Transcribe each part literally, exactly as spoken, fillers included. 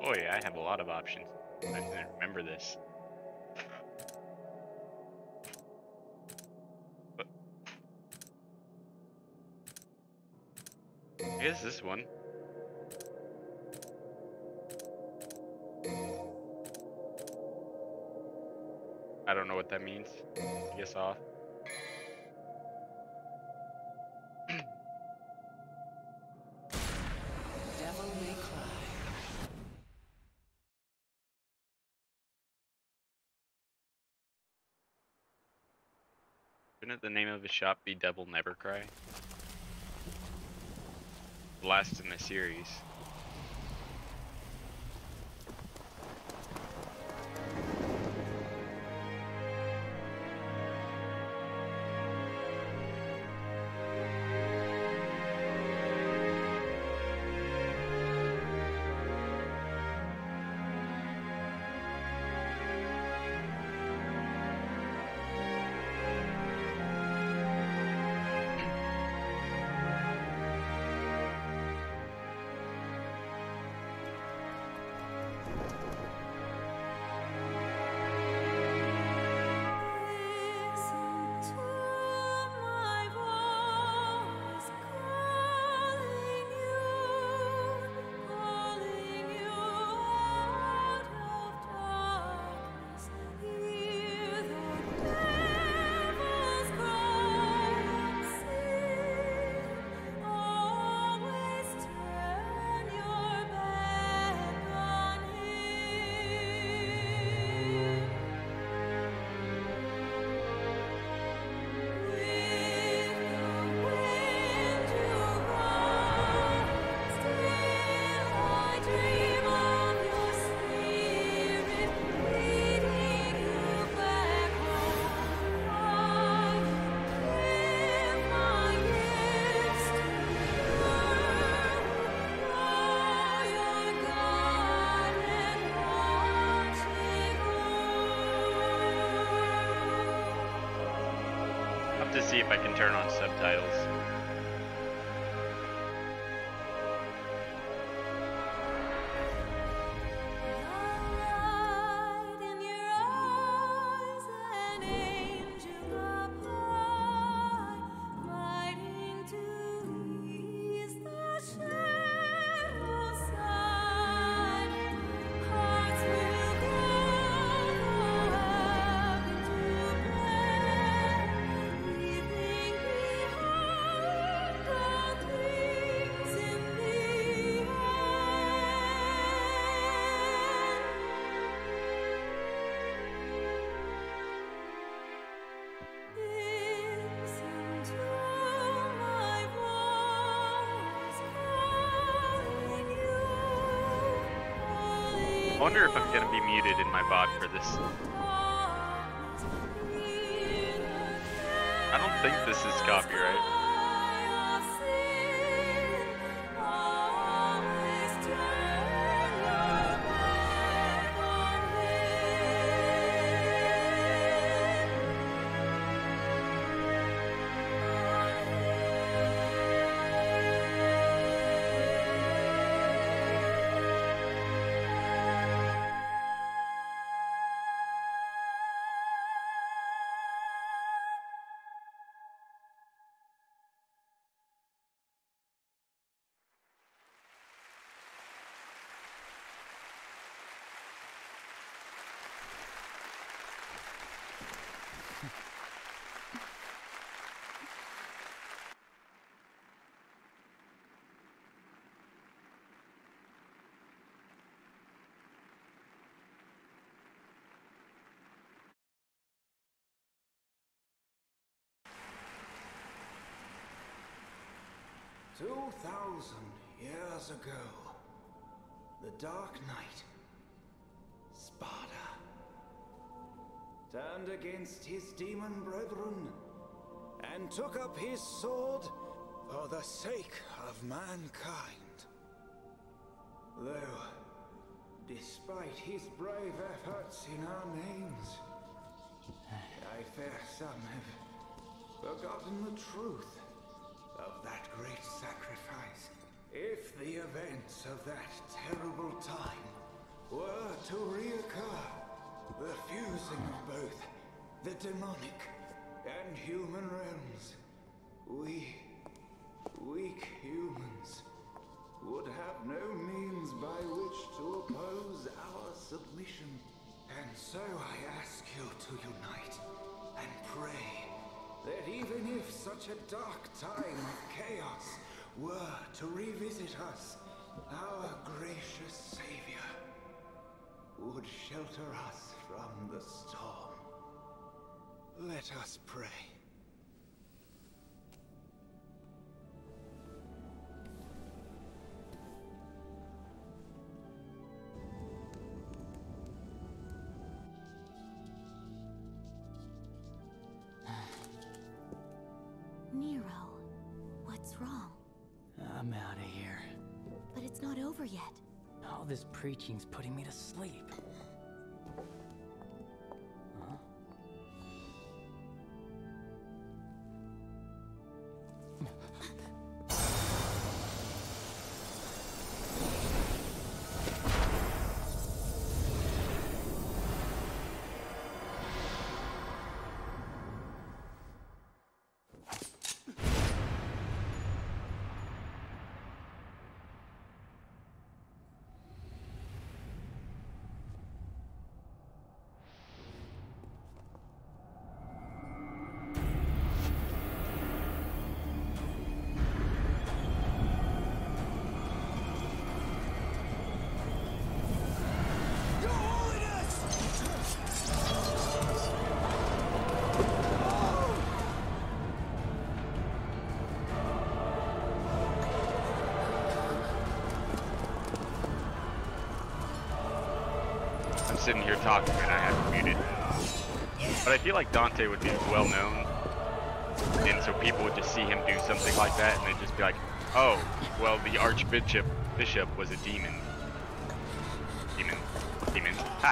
Boy, I have a lot of options. I didn't remember this. But I guess this one. I don't know what that means. I guess off. Devil May Cry. Shouldn't the name of the shop be Devil Never Cry? The last in the series. To see if I can turn on subtitles. I wonder if I'm gonna be muted in my V O D for this. I don't think this is copyright. Two thousand years ago, the Dark Knight, Sparda, turned against his demon brethren and took up his sword for the sake of mankind. Though, despite his brave efforts in our names, I fear some have forgotten the truth of that great sacrifice. If the events of that terrible time were to reoccur, the fusing of both the demonic and human realms, we, weak humans, would have no means by which to oppose our submission. And so I ask you to unite and pray that even if such a dark time of chaos were to revisit us, our gracious Savior would shelter us from the storm. Let us pray. Nero, what's wrong? I'm out of here. But it's not over yet. All this preaching's putting me to sleep. Huh? I'm sitting here talking and I have it muted. But I feel like Dante would be well known, and so people would just see him do something like that and they'd just be like, oh, well, the Archbishop Bishop was a demon. Demon. Demon. Ha!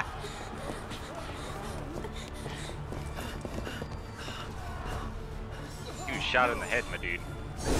He was shot in the head, my dude.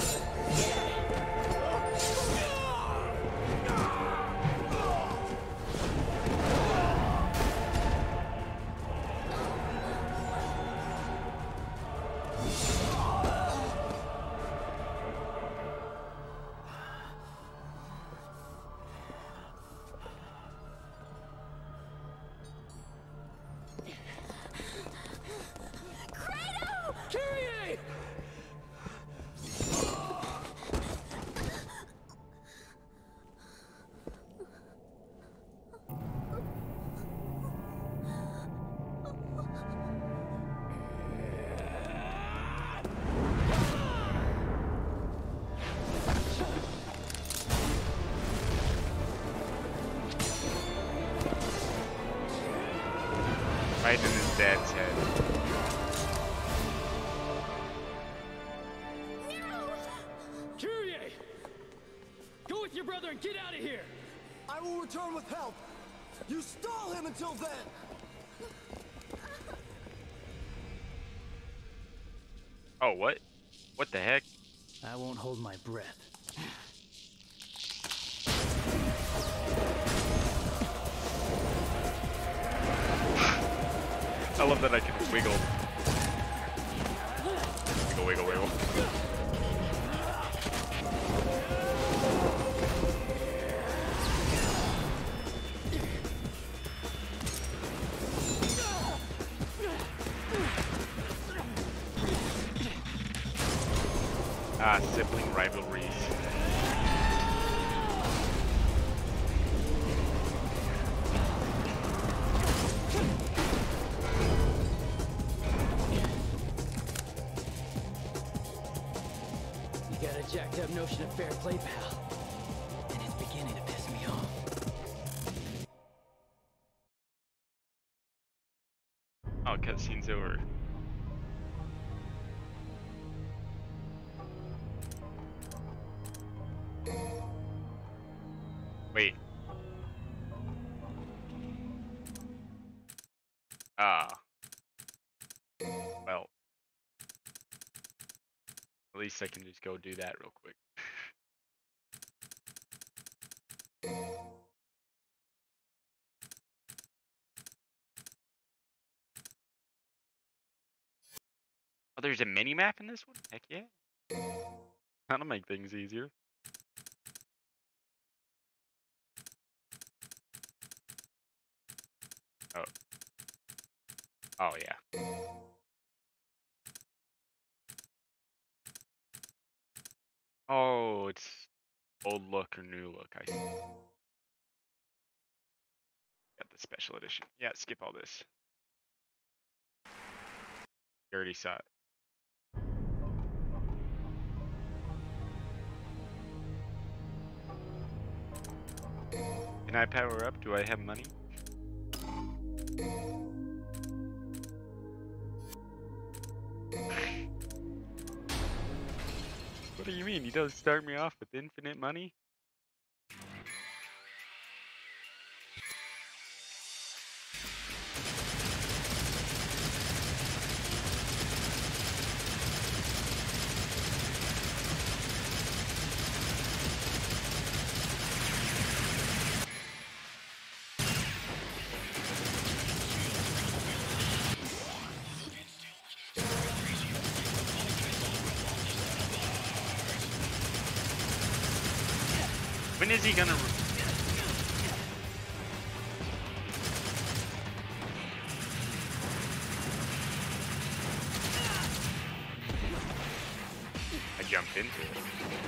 Right in his dad's head. Kyrie! Go with your brother and get out of here! I will return with help. You stall him until then. Oh, what? What the heck? I won't hold my breath. I love that I can wiggle. Wiggle, wiggle, wiggle. Ah, sibling rivalries. You got a jacked up notion of fair play, pal. And it's beginning to piss me off. Oh, cutscene's over. Wait. Ah. Well. At least I can just go do that real quick. Oh, there's a mini map in this one? Heck yeah. That'll make things easier. Oh. Oh, yeah. Oh, it's old look or new look, I see. Got the special edition. Yeah, skip all this. You already saw it. Can I power up? Do I have money? What do you mean? He doesn't start me off with infinite money? When is he gonna... I jumped into it.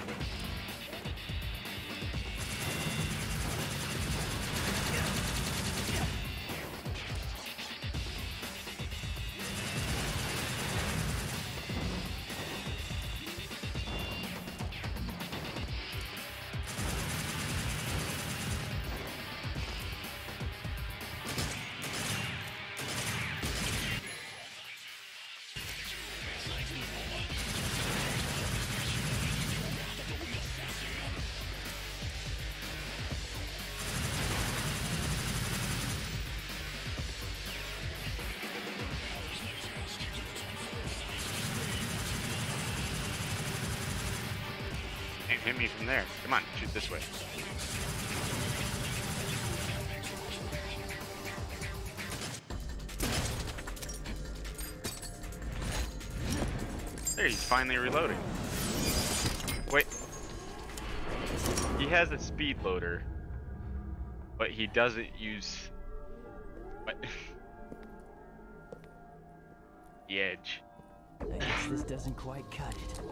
Can't hit me from there. Come on, shoot this way. There, he's finally reloading. Wait. He has a speed loader, but he doesn't use... What? The edge. I guess this doesn't quite cut it.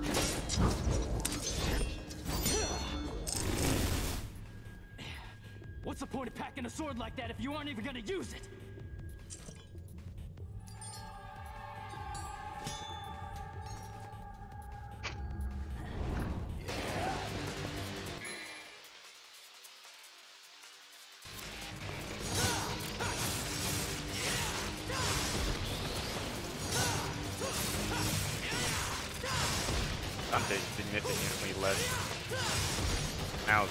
What's the point of packing a sword like that if you aren't even gonna use it? Dante's significantly less. Now.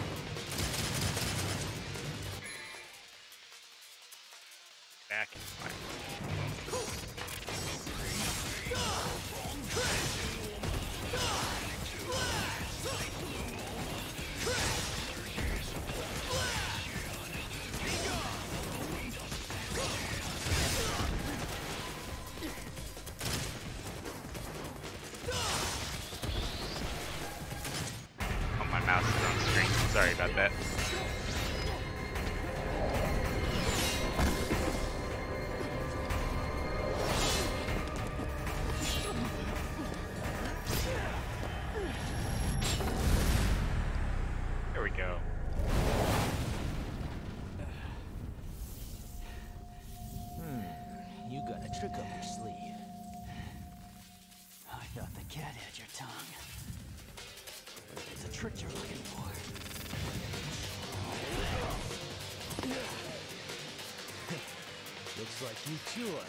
Back. Oh, my mouse is on screen. Sorry about that. There we go. Hmm, you got a trick up your sleeve. I thought the cat had your tongue. It's a trick you're looking for. Looks like you two are.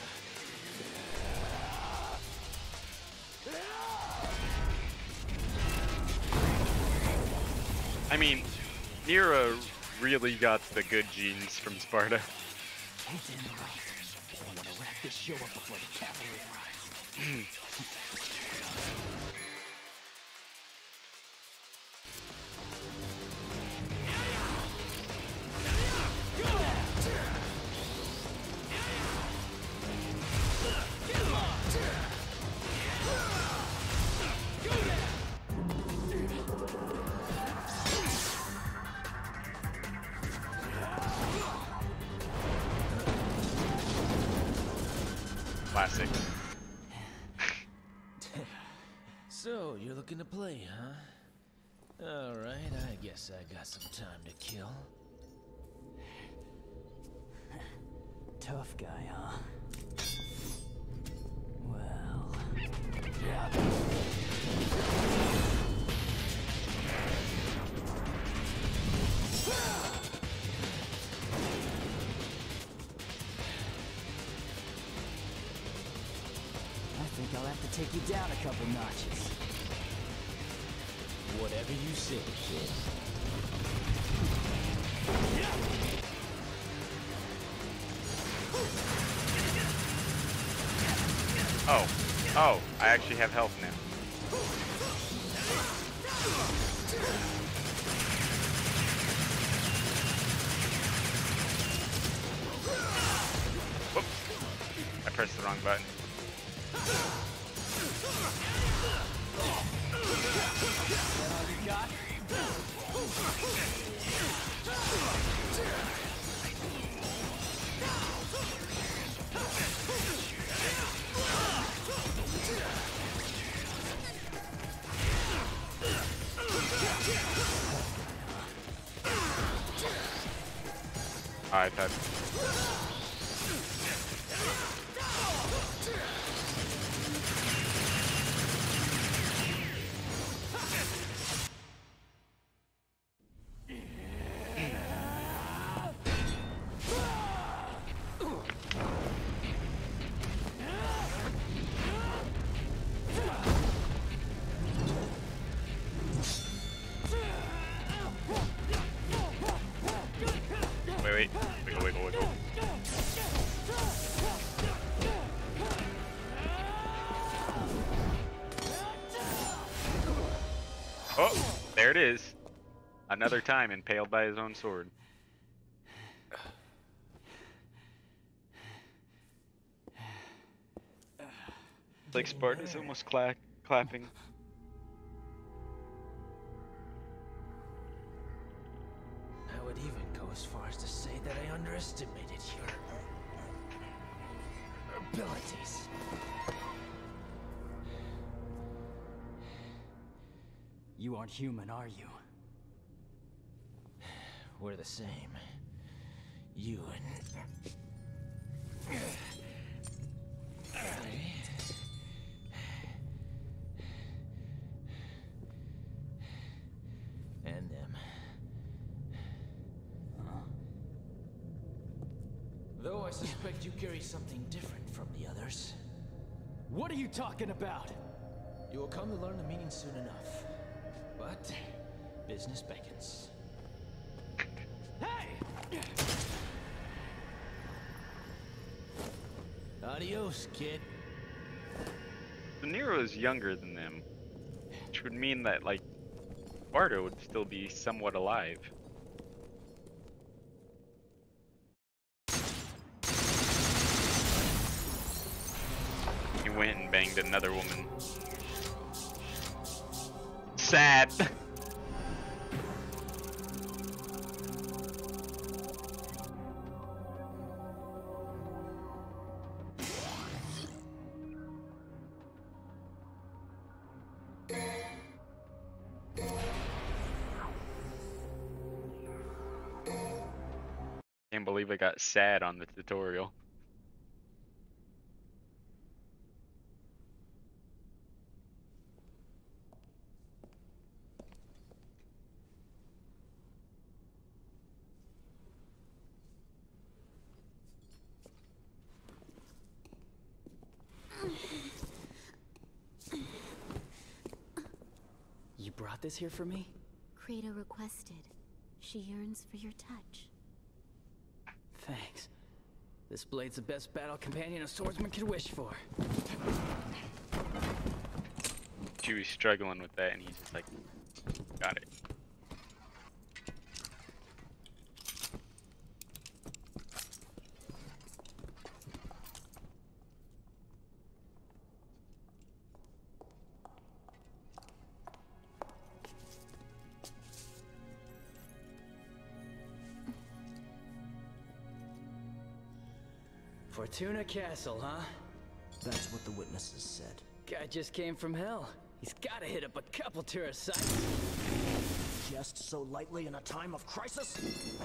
I mean, Nero really got the good genes from Sparta. He's in the right. I want to wrap this show up before the cavalry arrives. Classic. So, you're looking to play, huh? Alright, I guess I got some time to kill. Tough guy, huh? Well... Yeah. I think I'll have to take you down a couple notches. Whatever you say, kid. Oh. Oh, I actually have health now. Whoops. I pressed the wrong button. I thought. Wait, wait, wiggle, wiggle, wiggle. Oh, there it is. Another time impaled by his own sword. It's like Sparta's almost cla clapping. I would even go as far as to say that I underestimated your abilities. You aren't human, are you? We're the same. You and... and them. Though I suspect you carry something different from the others. What are you talking about? You will come to learn the meaning soon enough. But business beckons. Hey! Adios, kid. So Nero is younger than them, which would mean that, like, Sparta would still be somewhat alive. He went and banged another woman. Sad. Can't believe I got sad on the tutorial. You brought this here for me? Kratos requested. She yearns for your touch. Thanks. This blade's the best battle companion a swordsman could wish for. She was struggling with that, and he's just like, got it. Fortuna Castle, huh? That's what the witnesses said. Guy just came from hell. He's gotta hit up a couple tourist sites. Just so lightly in a time of crisis?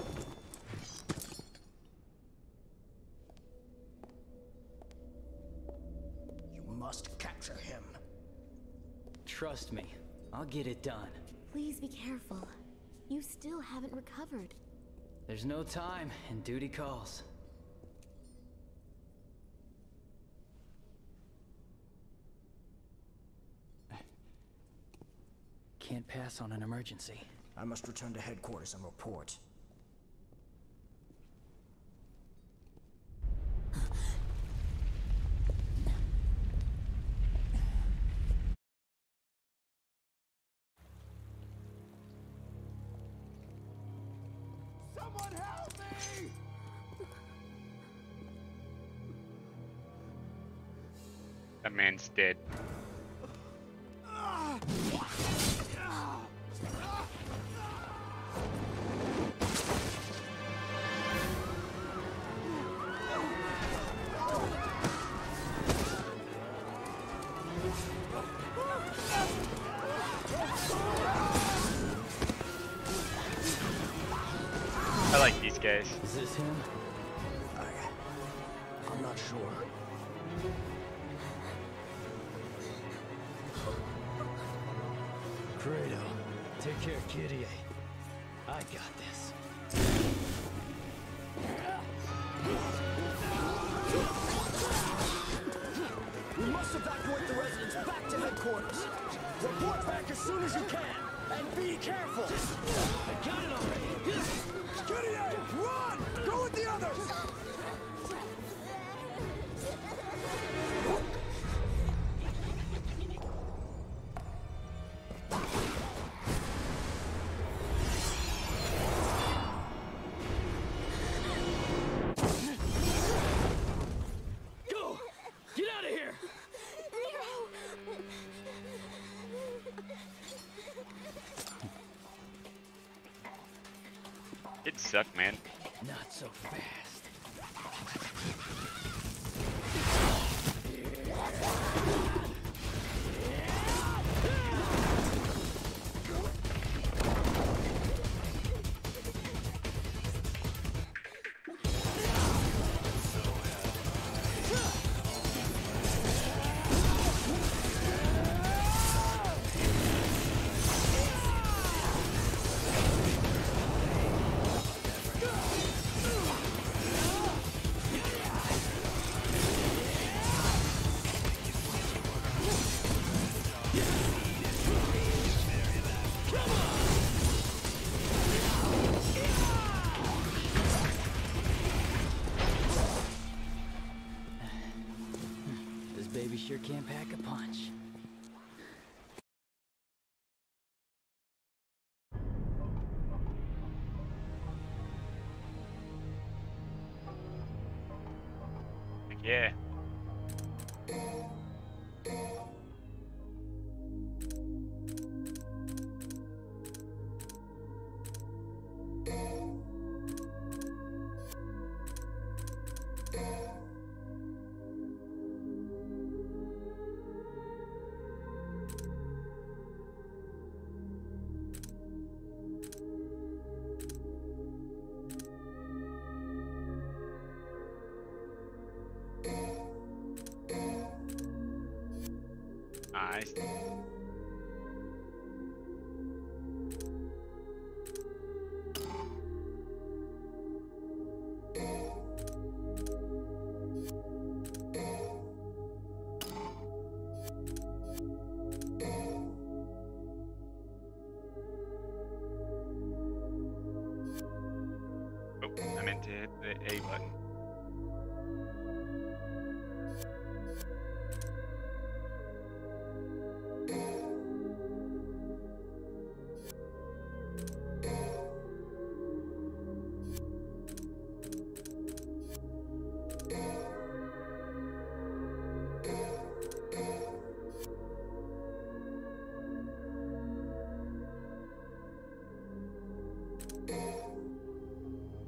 You must capture him. Trust me, I'll get it done. Please be careful. You still haven't recovered. There's no time, and duty calls. Can't pass on an emergency. I must return to headquarters and report. Someone help me! That man's dead. I like these guys. Is this him? I... I'm not sure. Fredo, take care of Kyrie. I got this. We must evacuate the residents back to headquarters. Report back as soon as you can, and be careful. I got it already. Gideon, run! Go with the others! Go! Get out of here! It sucked, man. Not so fast. This baby sure can't pack a punch. Yeah. Nice. Oh, I meant to hit the A button.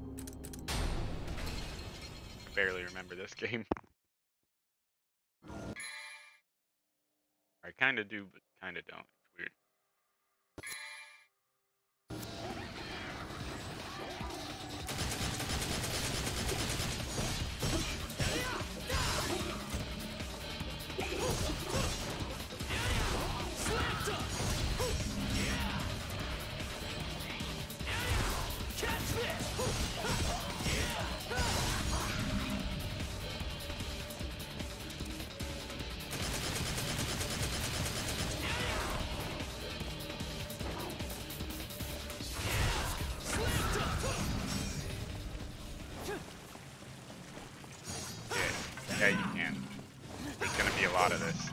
Barely remember this game. kind of do, but kind of don't. It's weird. Yeah, you can. There's gonna be a lot of this.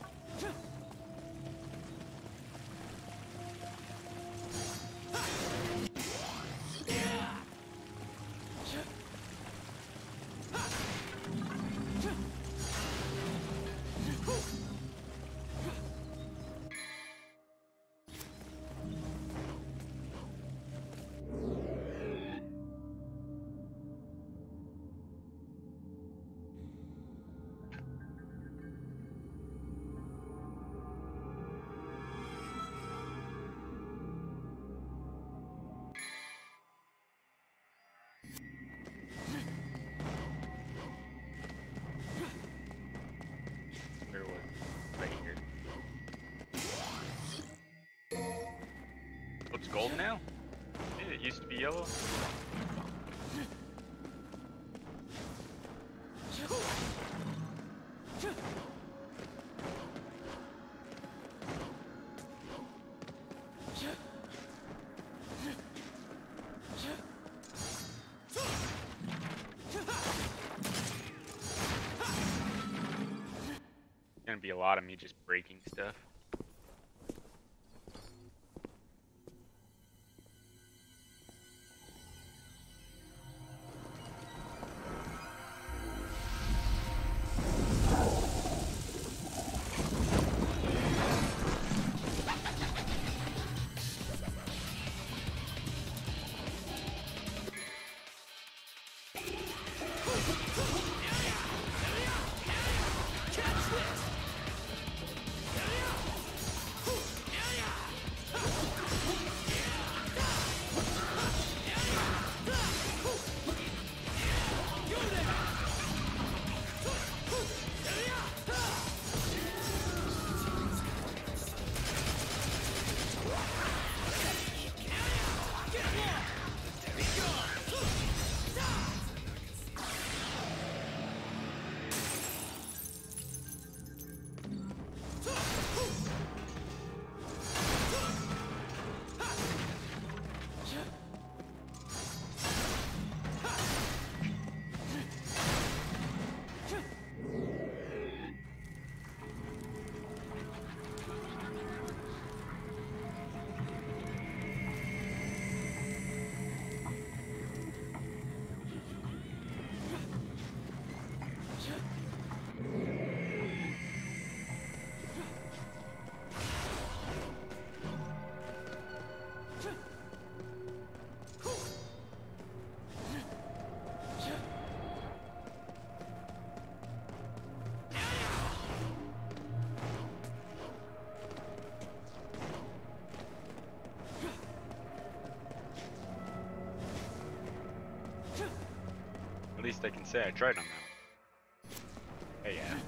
Where was it? Right here. Oh, it's gold now? Yeah, it used to be yellow. Gonna be a lot of me just breaking stuff. At least I can say I tried on that one. Hey, yeah.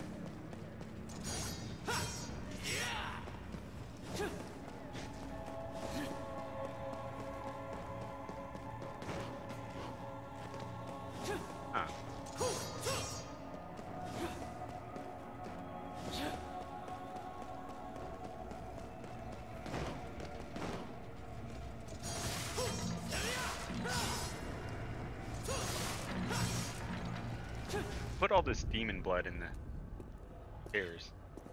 Huh. Put all this demon blood in the stairs.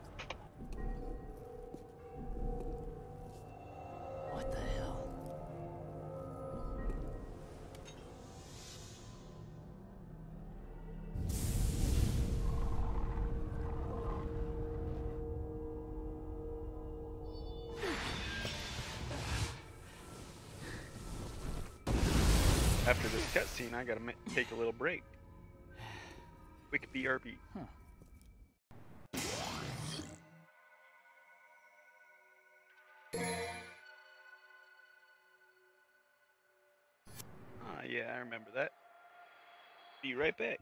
What the hell? After this cutscene, I gotta ma take a little break. Quick B R B. Huh. remember that. Be right back.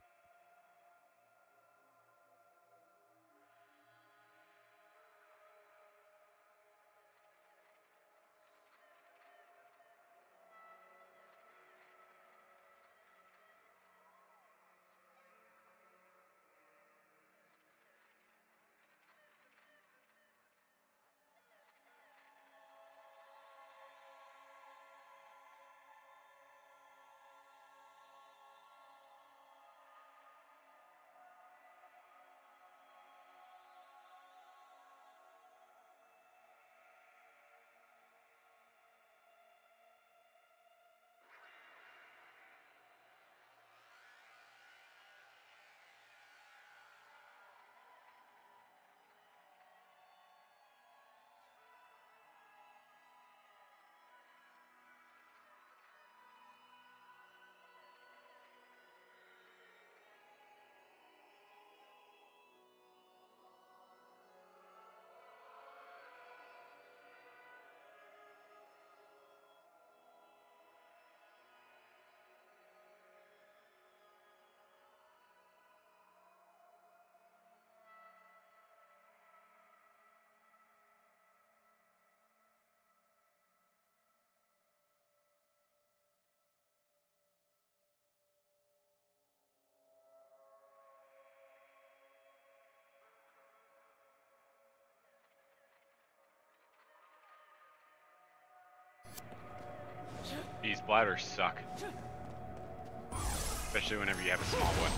These bladders suck. Especially whenever you have a small one.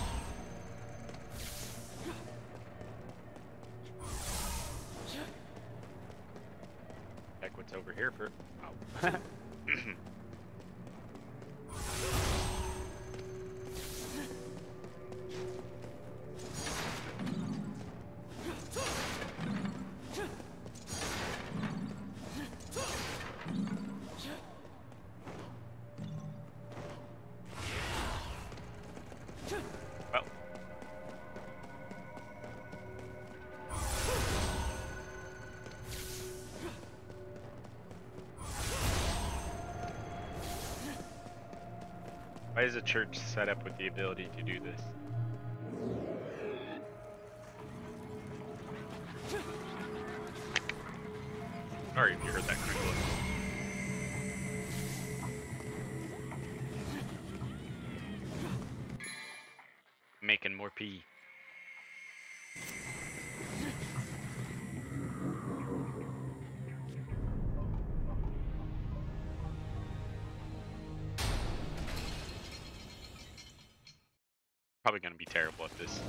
Heck, what's over here for... Oh. Well. Why is a church set up with the ability to do this? Sorry if you heard that crinkle. Making more pee. Probably gonna be terrible at this.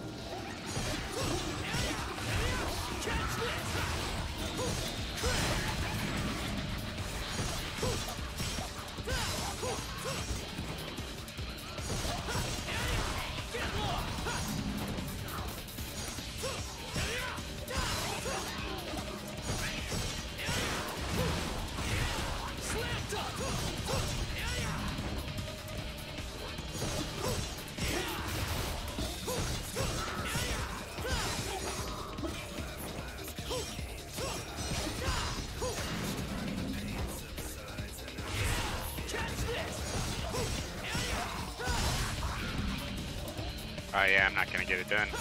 Oh yeah, I'm not gonna get it done.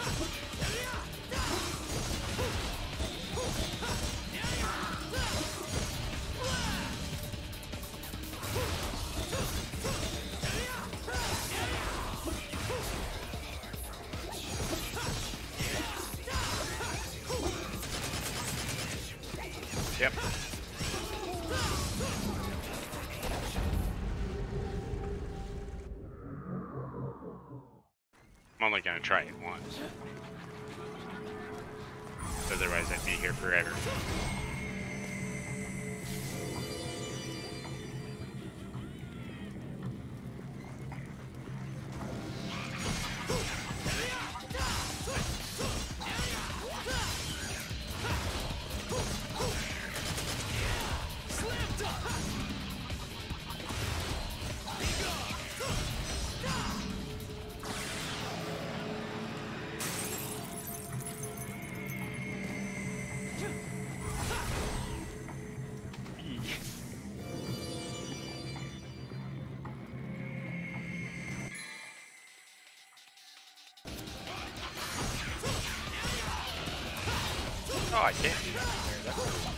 Yep. I'm only gonna try it once. Otherwise I'd be here forever. Oh, I can't do that there. That's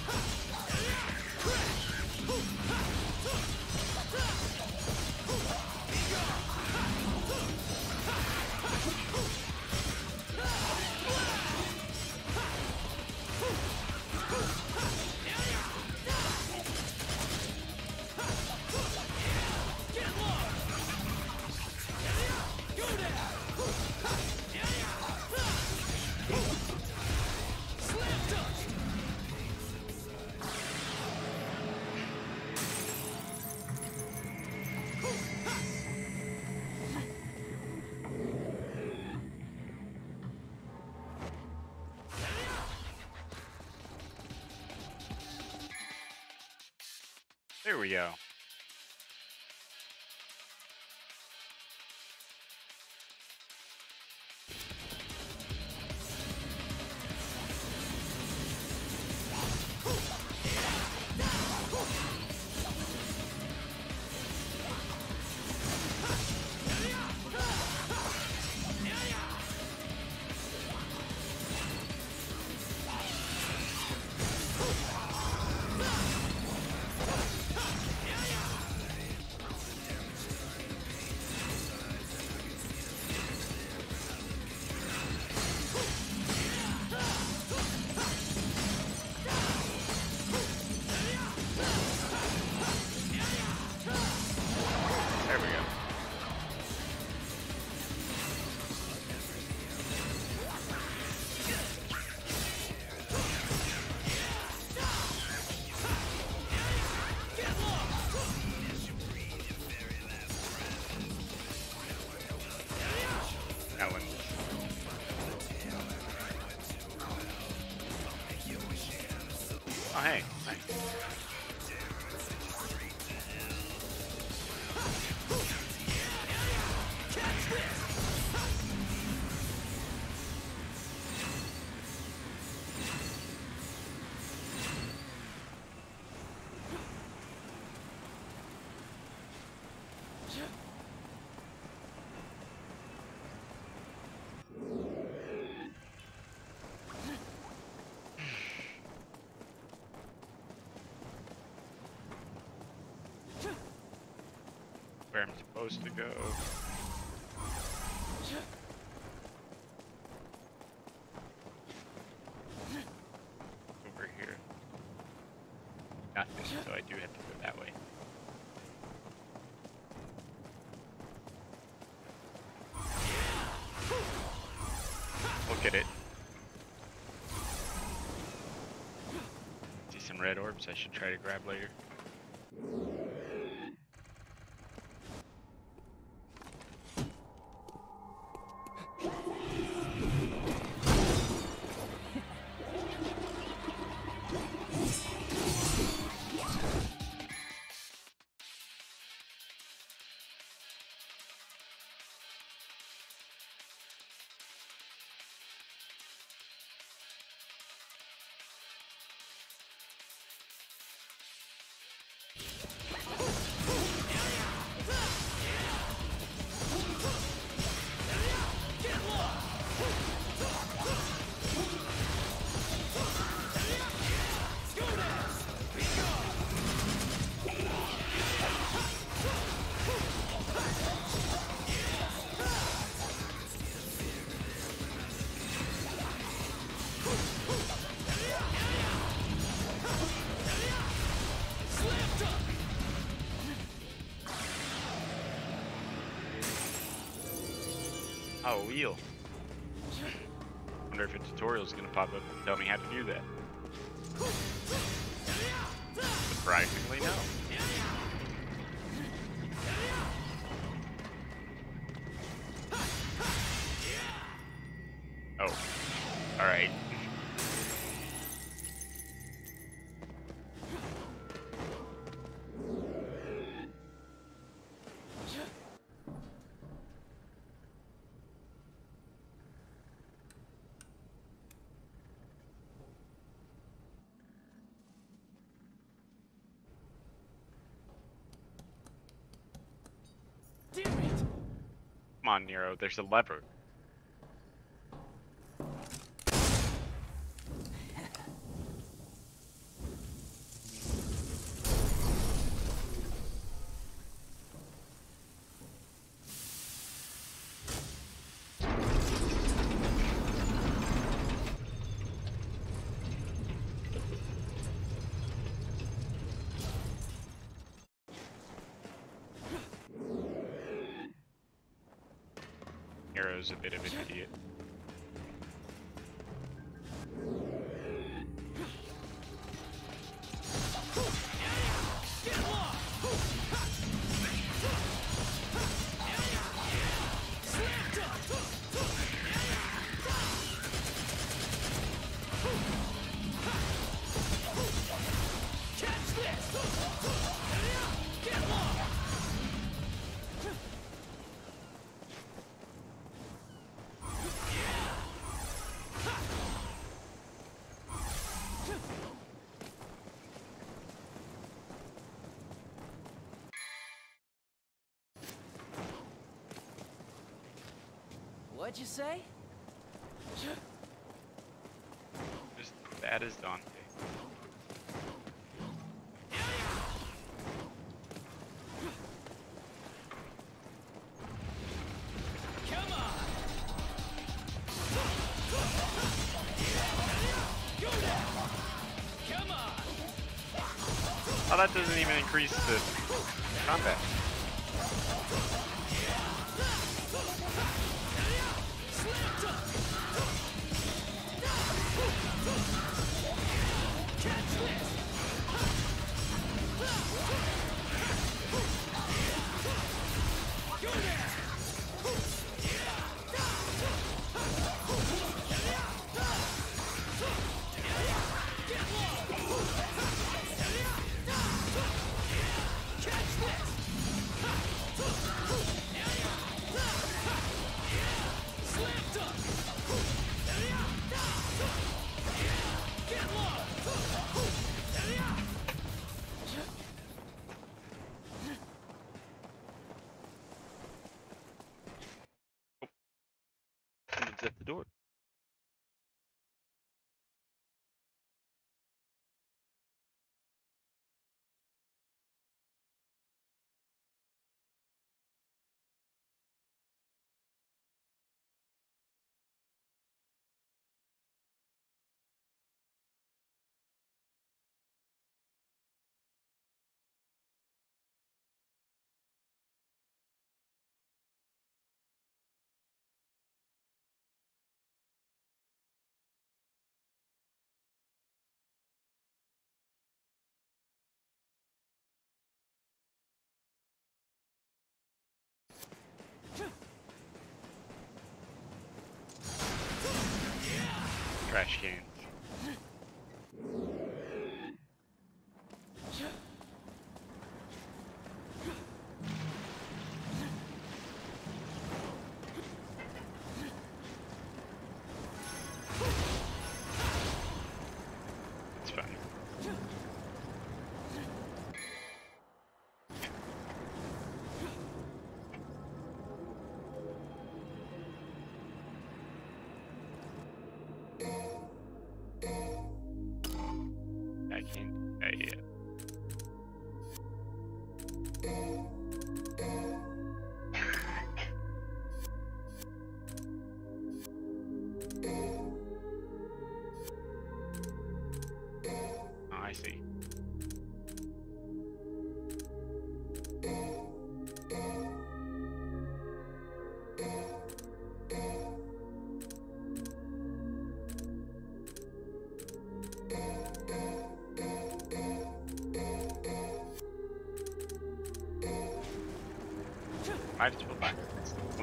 There we go. That one. Oh, hey. Nice. Where I'm supposed to go. Over here. Nothing, so I do have to go that way. Look at it. See some red orbs I should try to grab later. Oh, wheel. Wonder if a tutorial is gonna pop up and tell me how to do that. Surprisingly, no. Oh, all right. Come on, Nero, there's a lever. Hero's a bit of an idiot. What'd you say? Just bad as Dante. Come on! Go down! Come on! Oh, that doesn't even increase the combat. Someone's at the door. Trash cans. It's fine. I can't. Uh, yeah. Oh, I see. I just went back. One.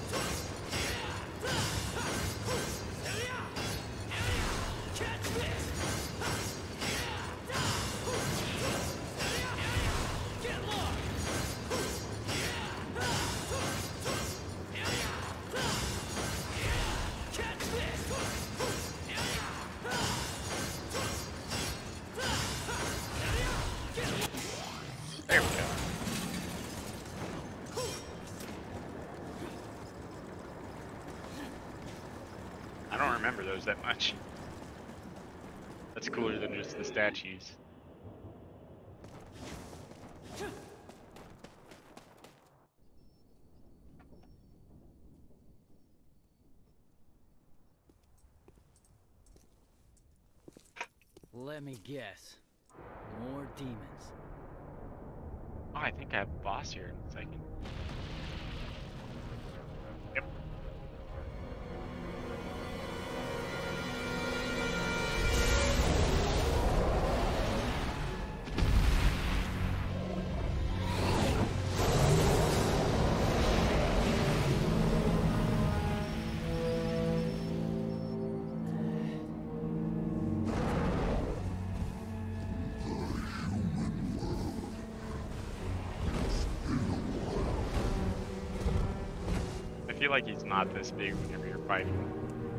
There we go. I don't remember those that much. That's cooler than just the statues. Let me guess. More demons. Oh, I think I have a boss here in a second. Yep. feel like he's not this big whenever you're fighting him.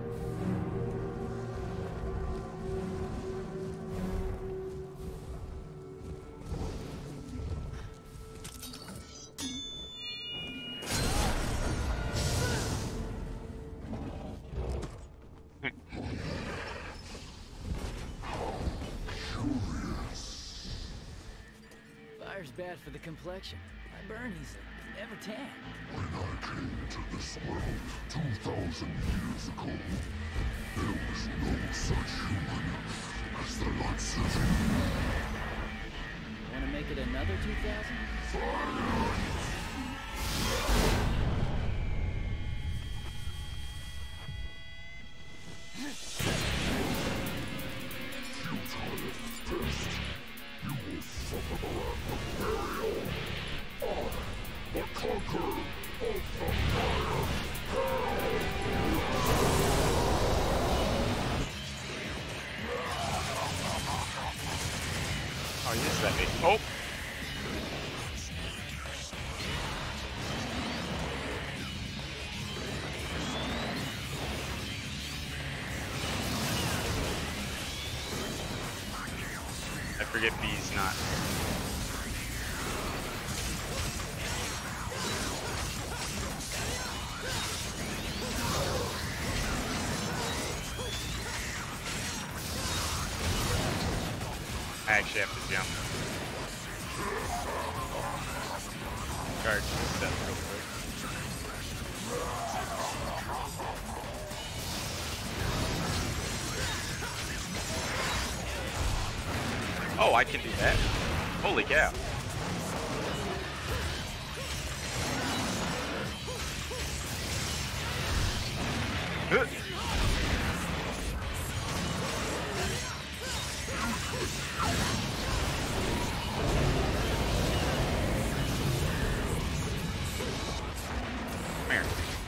Fire's bad for the complexion. I burn easily, never tan. When I came to this world two thousand years ago, there was no such human as the likes of you. Wanna make it another two thousand? Futile test. You will suffer the wrath of burial. I, the conqueror of the fire. Oh, yes, that makes. Oh! I forget B's not. I actually have to jump. Charge this stuff real quick. Oh, I can do that. Holy cow. Huh. Come here.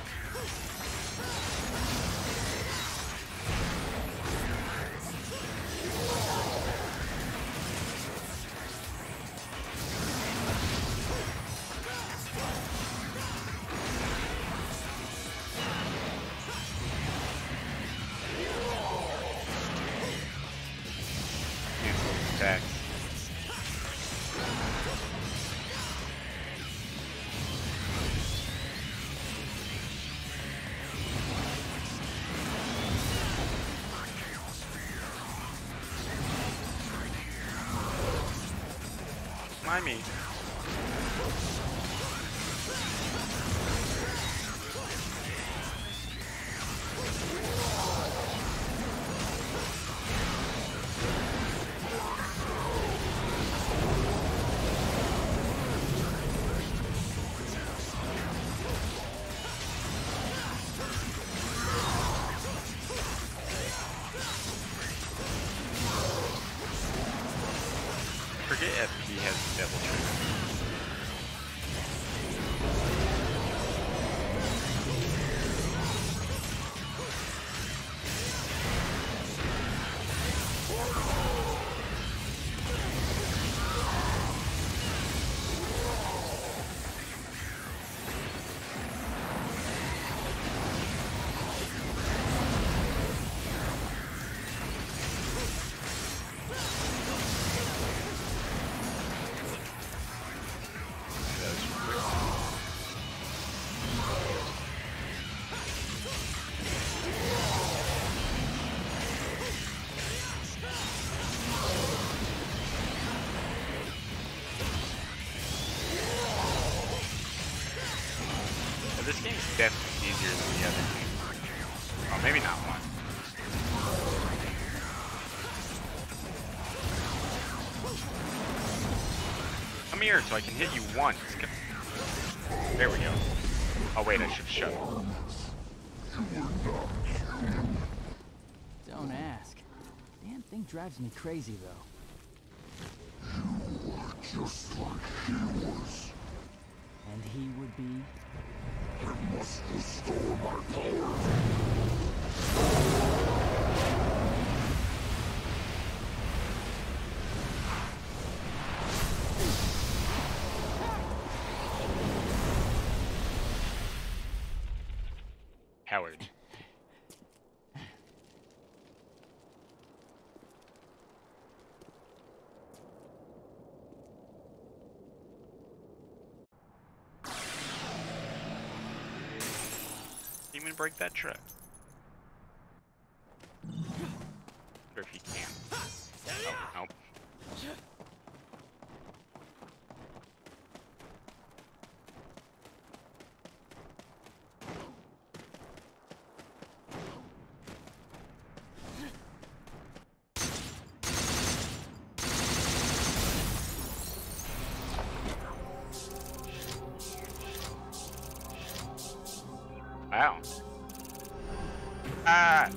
Attack. Mind me. Forget F P has devil trigger. This game's definitely easier than the other two. Oh, maybe not one. Come here so I can hit you once. There we go. Oh wait, I should shut up. Don't ask. Damn thing drives me crazy, though. You are just like he was. And he would be... I must restore my power. Howard. Even break that truck. Wonder if he can. Oh, nope. Wow. Ah.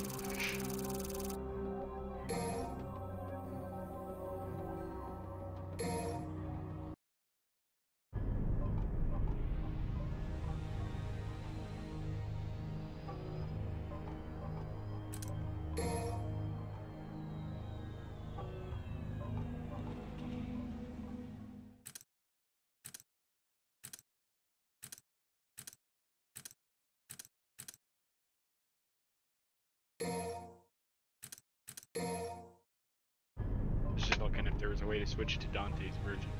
Just looking if there was a way to switch to Dante's version.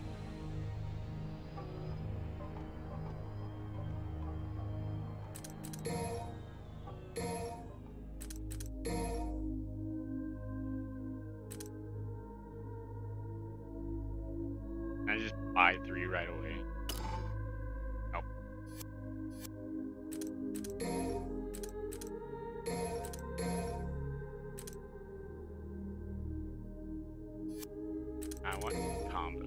I just buy three right away. Nope. I want combo.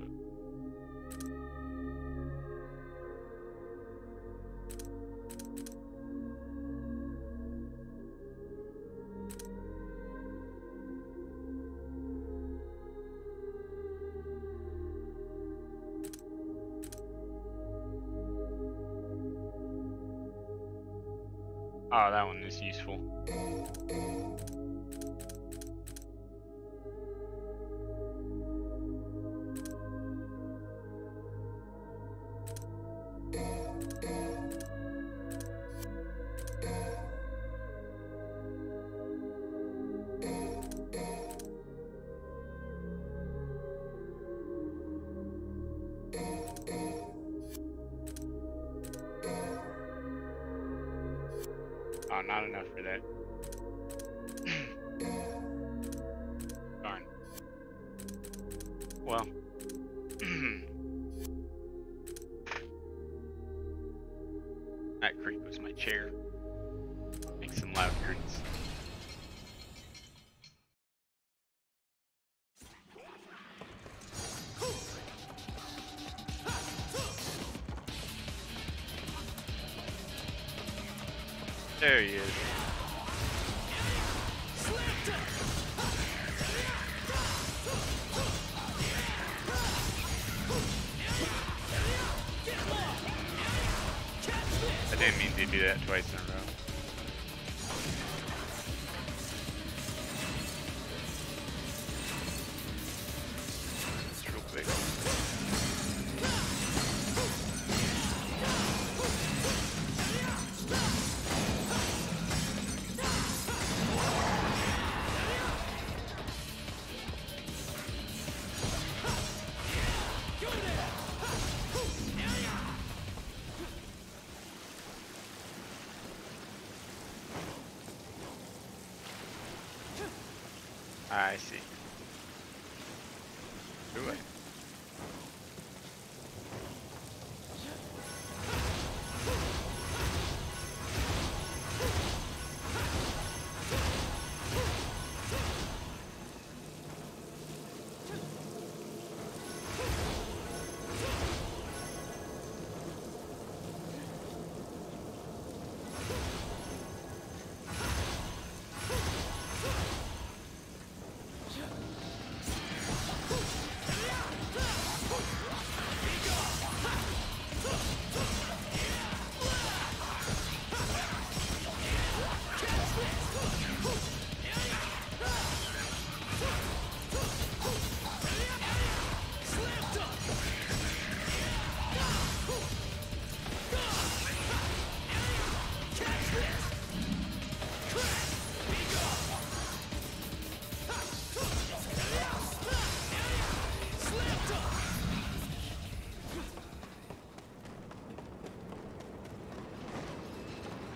Oh, that one is useful. Oh, not enough for that. Darn. Well. That creak was my chair. Make some loud creaks. There he is. I didn't mean to do that twice in a row. It's real quick. I see. Do it.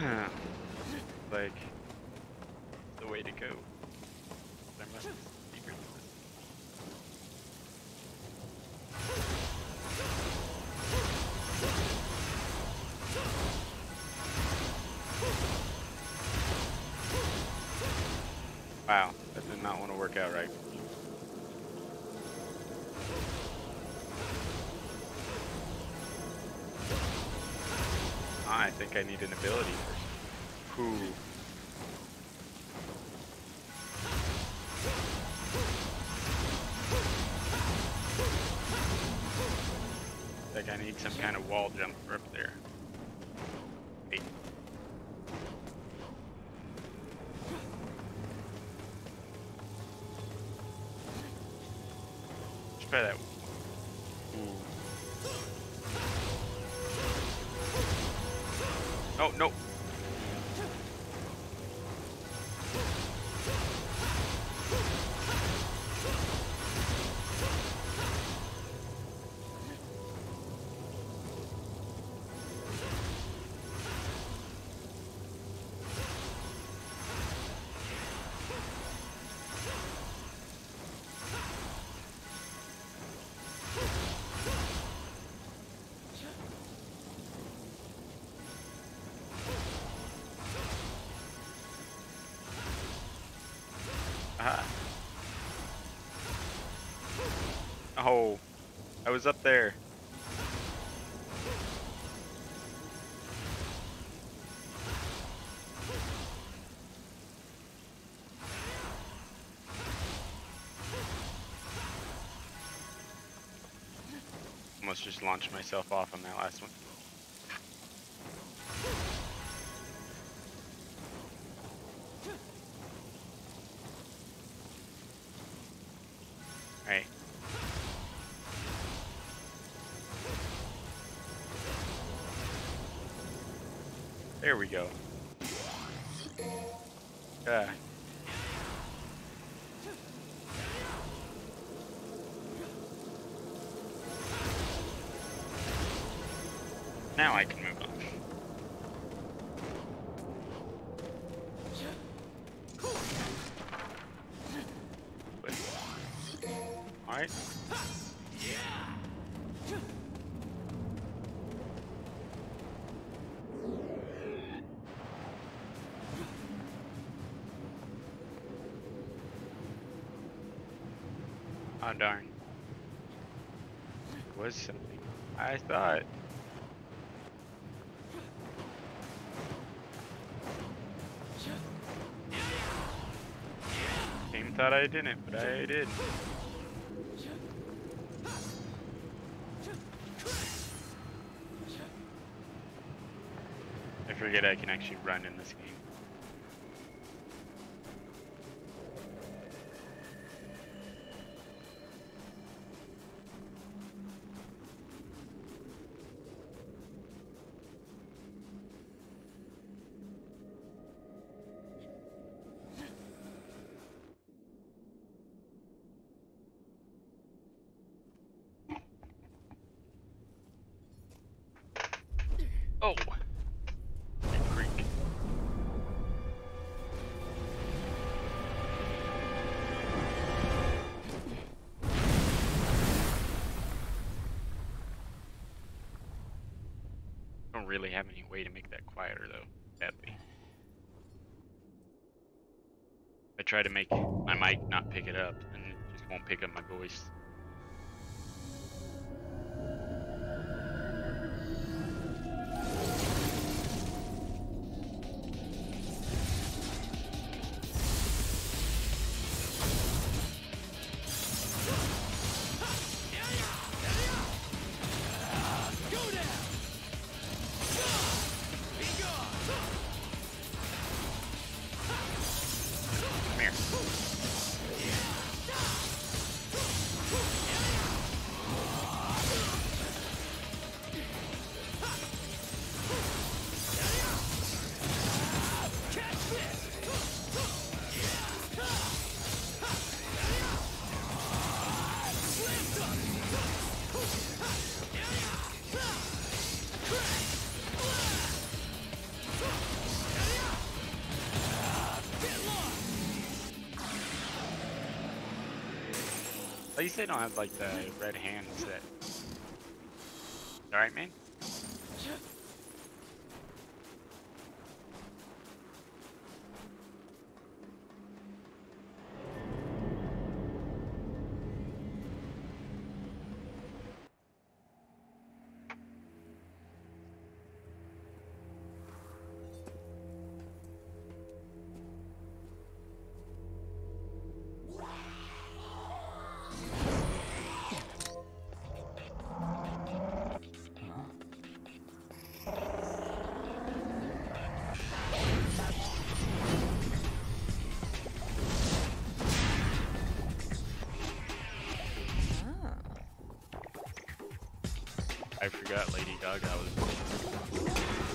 Like, the way to go. There must be secret to this. Wow, that did not want to work out right. I think I need an ability first. Who? Like I need some kind of wall jump for up there. Wait. Let's try that. Ooh. Oh, no. Aha. Oh, I was up there. Almost just launched myself off on that last one. Hey. There we go. Yeah. Now I can move on. Alright. Oh darn. It was something. I thought. Team thought I didn't, but I did. I forget I can actually run in this game. Oh! Creek. Don't really have any way to make that quieter though, sadly. I try to make my mic not pick it up and it just won't pick up my voice. Come here. At least they don't have like the red hand set. Alright, man? I forgot Lady Gaga was.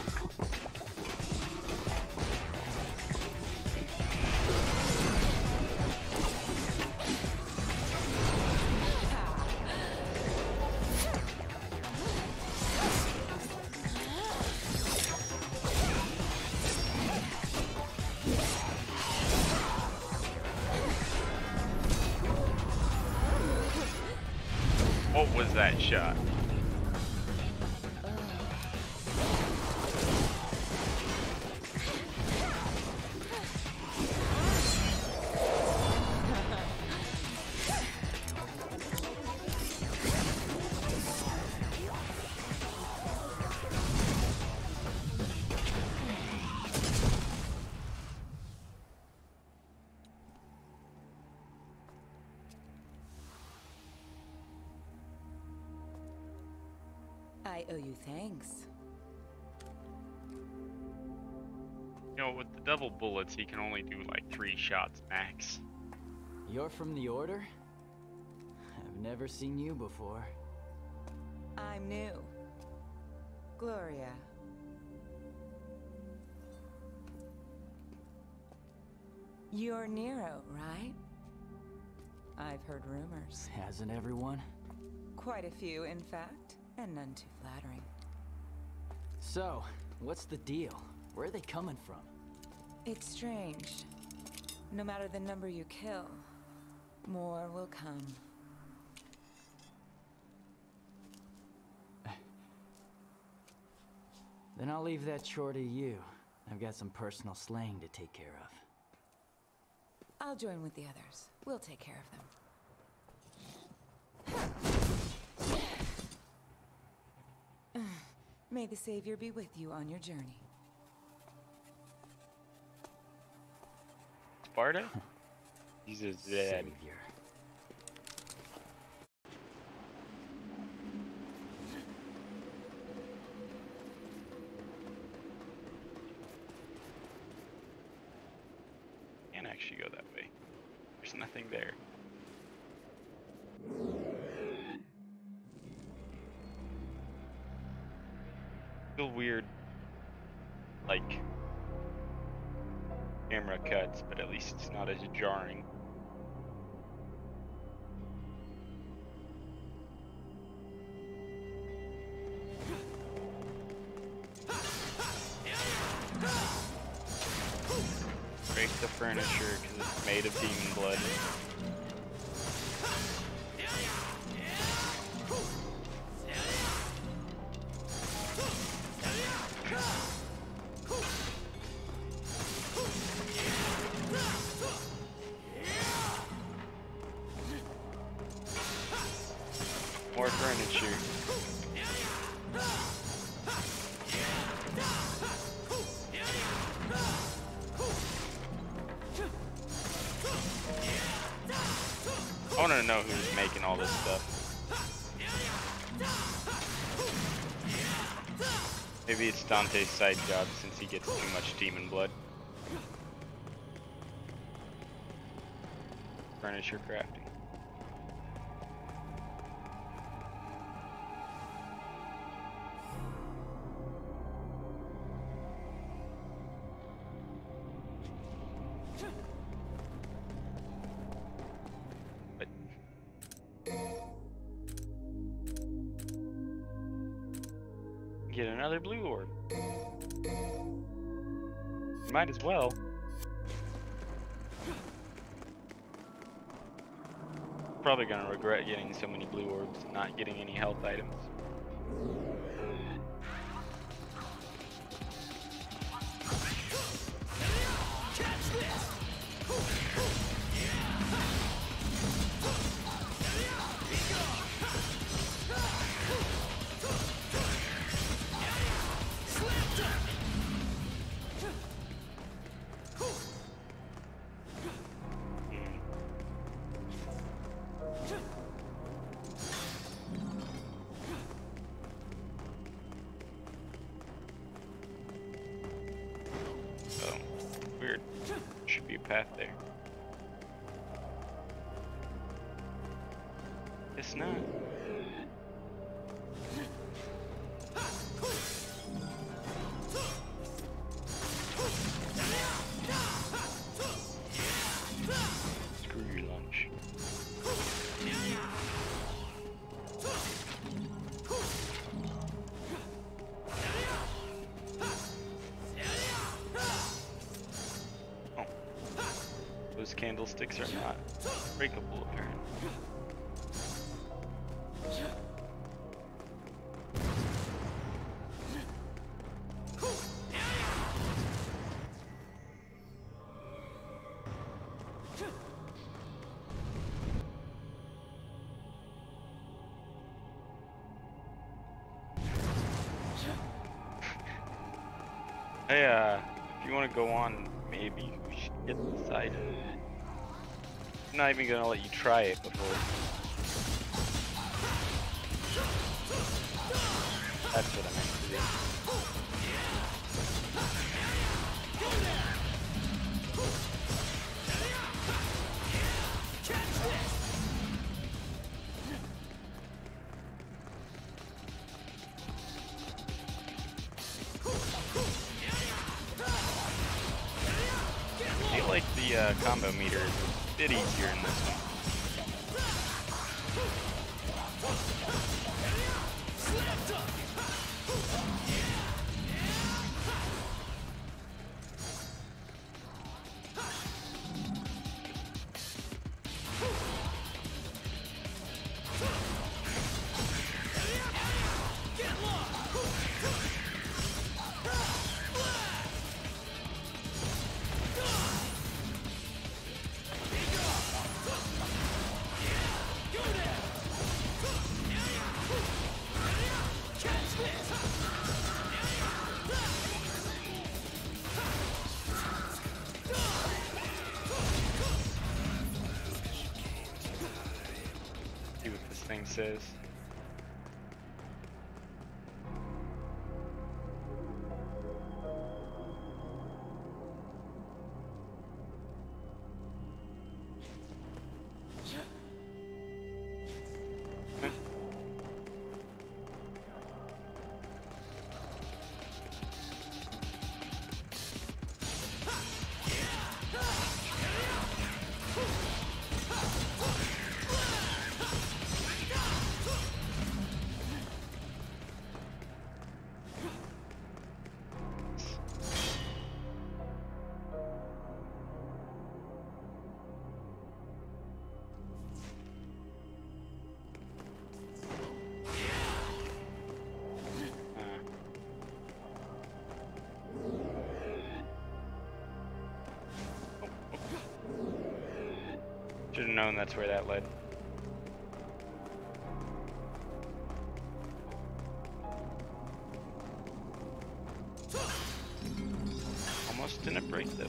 What was that shot? I owe you thanks. You know, with the double bullets, he can only do like three shots max. You're from the Order? I've never seen you before. I'm new. Gloria. You're Nero, right? I've heard rumors. Hasn't everyone? Quite a few, in fact, and none too flattering. So, what's the deal? Where are they coming from? It's strange. No matter the number you kill, more will come. Then I'll leave that chore to you. I've got some personal slaying to take care of. I'll join with the others. We'll take care of them. May the Savior be with you on your journey. Sparta? He's a dead. Savior. Can't actually go that way. There's nothing there. Feel weird, like camera cuts, but at least it's not as jarring. Break the furniture because it's made of demon blood. More furniture. I want to know who's making all this stuff. Maybe it's Dante's side job since he gets too much demon blood. Furniture crafting. But get another blue orb. Might as well. probably gonna regret getting so many blue orbs and not getting any health items. Should be a path there. It's not. Screw your lunch. Those candlesticks are not breakable, apparently. Hey, uh, if you want to go on, maybe we should get inside. I'm not even gonna let you try it before. That's what I meant to do. I feel like the uh, combo meter is a bit easier in this one. See what this thing says. Should have known that's where that led. Almost didn't break those.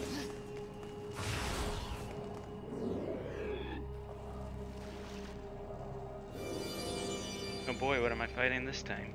Oh boy, what am I fighting this time?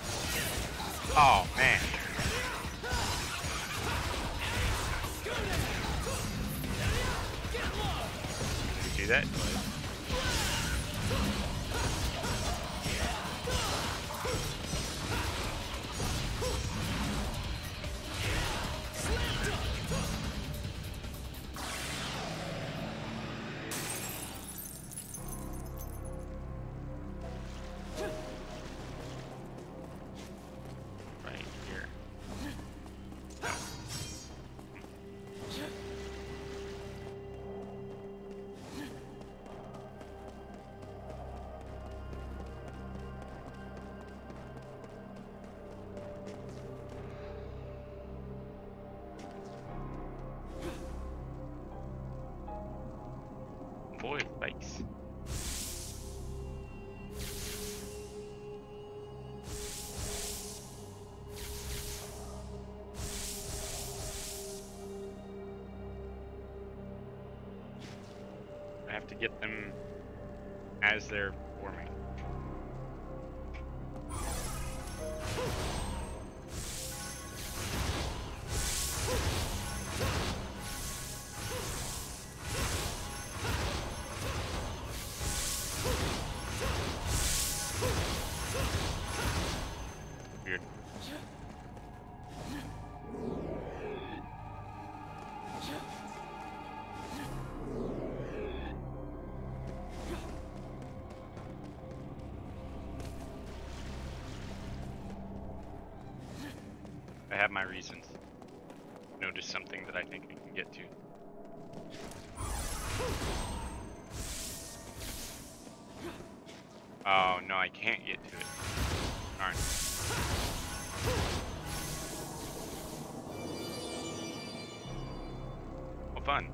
Oh man. do that, but... Right here. Boy, spikes. I have to get them as they're forming. Weird. I have my reasons. Notice something that I think I can get to. Oh no, I can't get to it. Darn. Well, fun.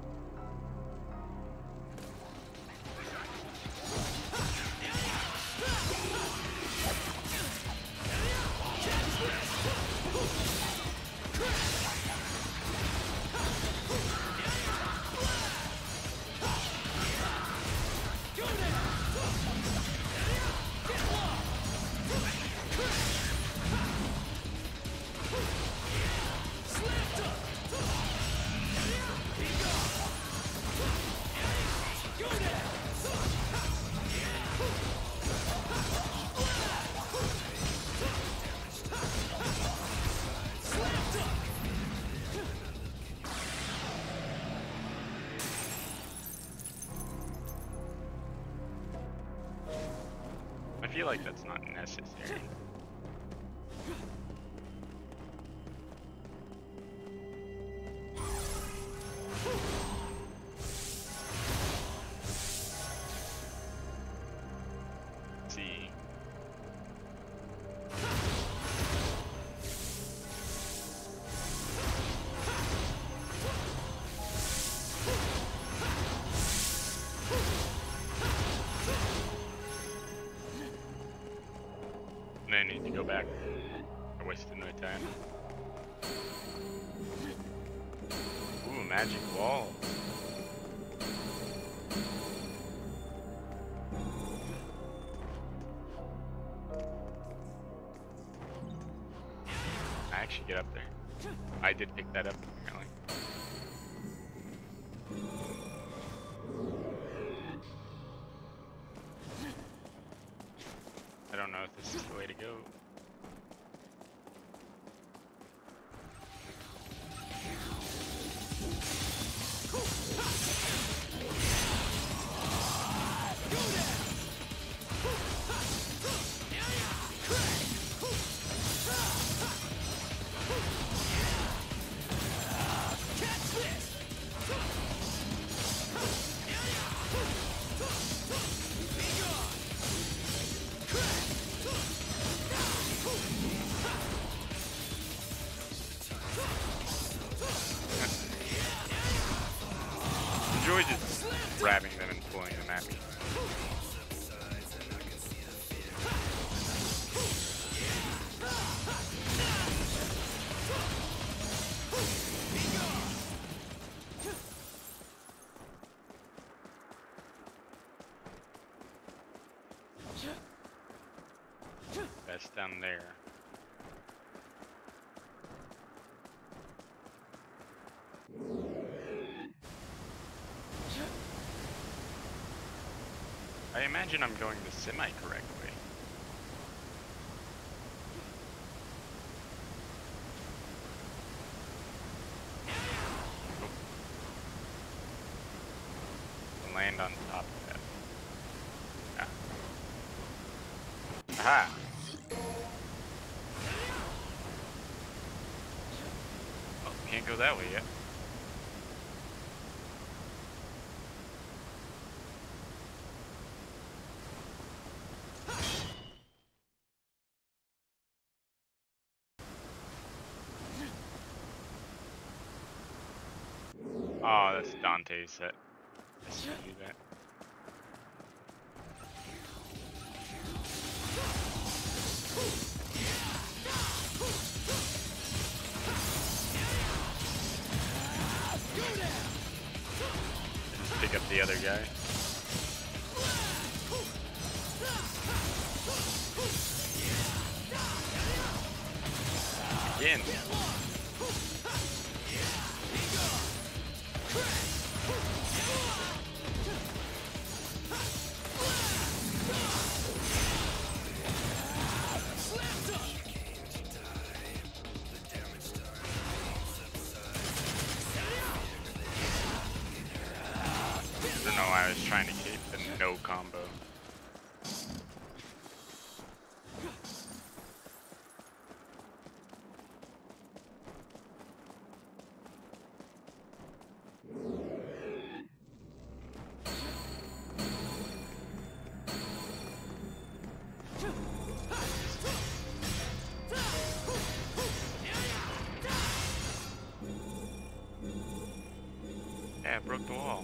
I feel like that's not necessary. Let's see. And I need to go back. I wasted my time. Ooh, magic wall. I actually get up there. I did pick that up apparently. I don't know if this is the way to go. Enjoy just grabbing them and pulling them at me. That's down there. imagine I'm going the semi-correct way. Oh. Land on top of that. Yeah. Aha! Oh, can't go that way yet. Oh, that's Dante's set. I should do that. Just pick up the other guy. Again. I don't know why I was trying to keep the no combo. Yeah, I broke the wall.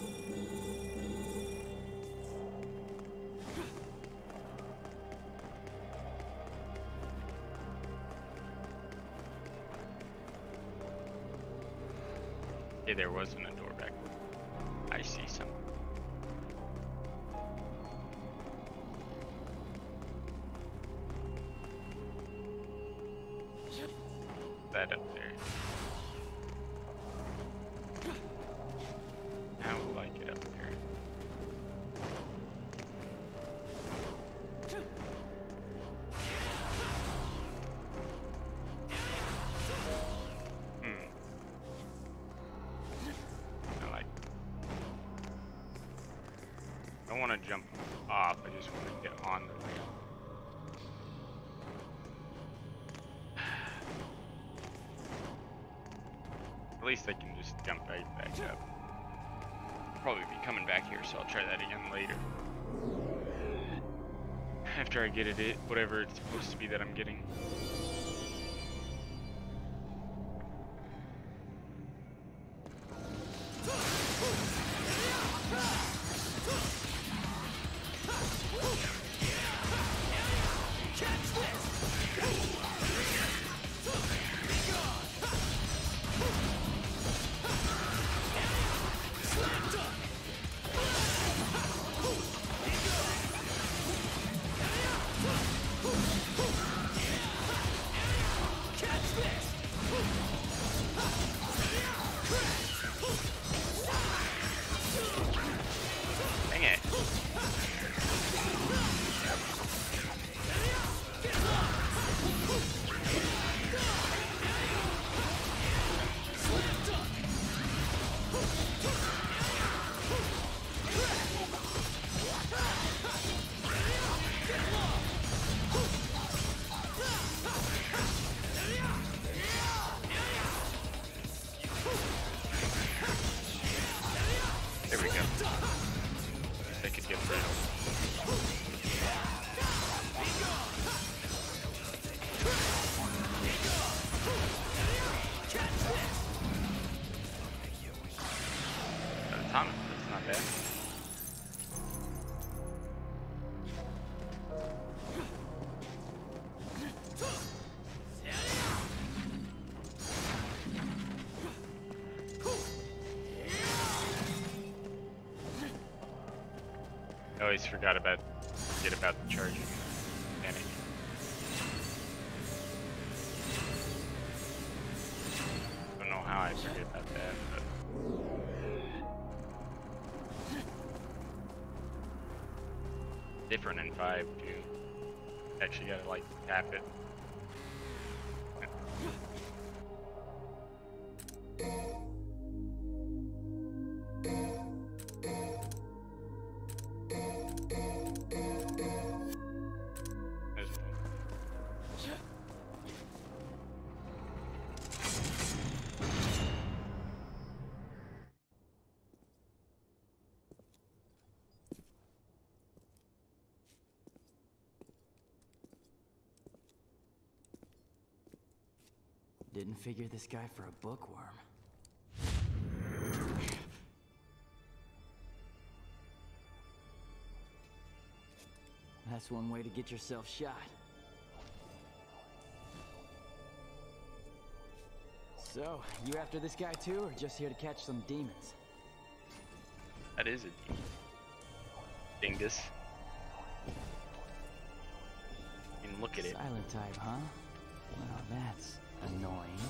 Yeah, there wasn't a door back there. I see some. That up there. How will I get up there? Hmm. I like. I don't want to jump off. I just want to get on the rail. At least I can just jump right back up. Probably be coming back here, so I'll try that again later. After I get it, it whatever it's supposed to be that I'm getting. Dang it. There we go. They could get through. Got a ton. That's not bad. I always forgot about, forget about the charging mechanic. Don't know how I forget about that, but. different in five too. Actually gotta like tap it. There's one. Didn't figure this guy for a bookworm. That's one way to get yourself shot. So, you after this guy too, or just here to catch some demons? That is a dingus. And look at it. Silent type, huh? Well, that's annoying.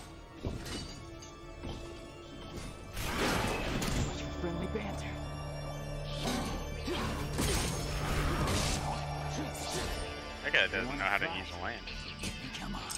Much for friendly banter. That guy doesn't know how to use a land. Come on.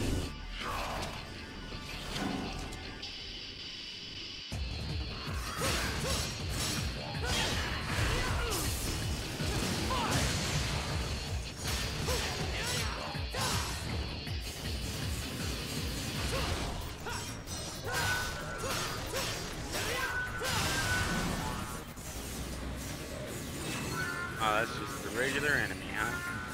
Oh, that's just the regular enemy, huh?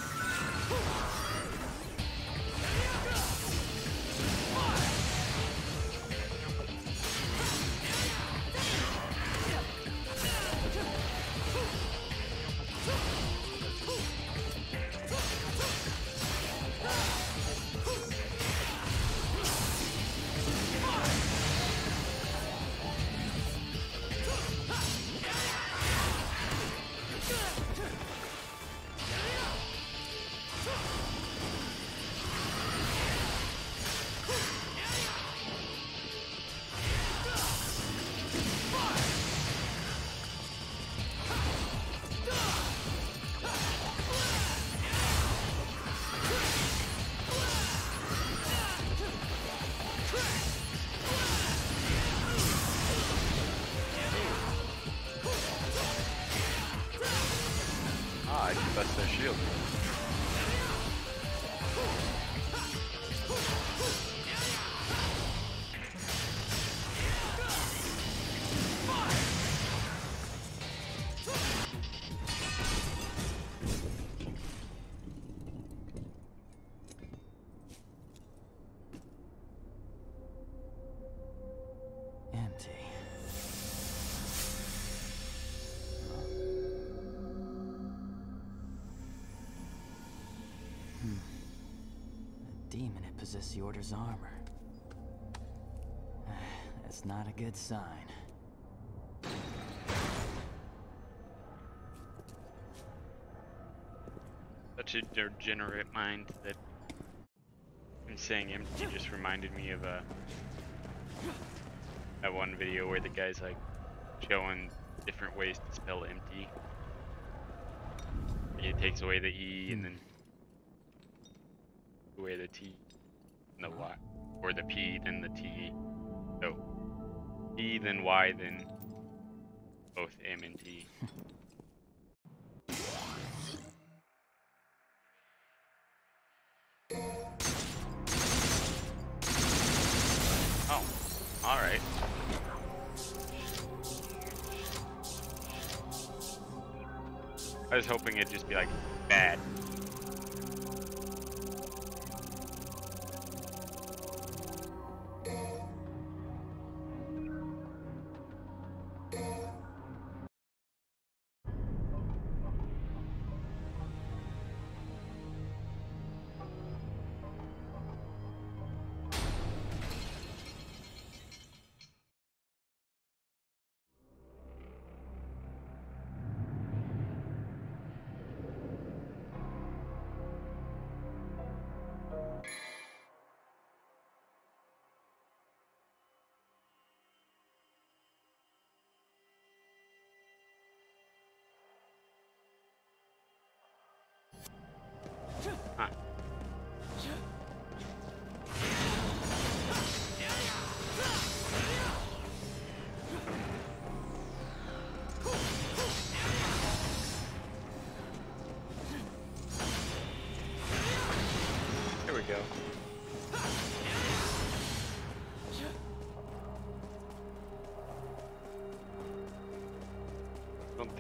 Ah, I can bust their shield. Empty. Hmm. The demon had possessed the Order's armor. That's not a good sign. Such a degenerate mind that him saying empty just reminded me of a that one video where the guy's like showing different ways to spell empty. He takes away the E and then away the T and the Y, or the P then the T. So E then Y then both M and T. Oh, all right. I was hoping it'd just be like bad.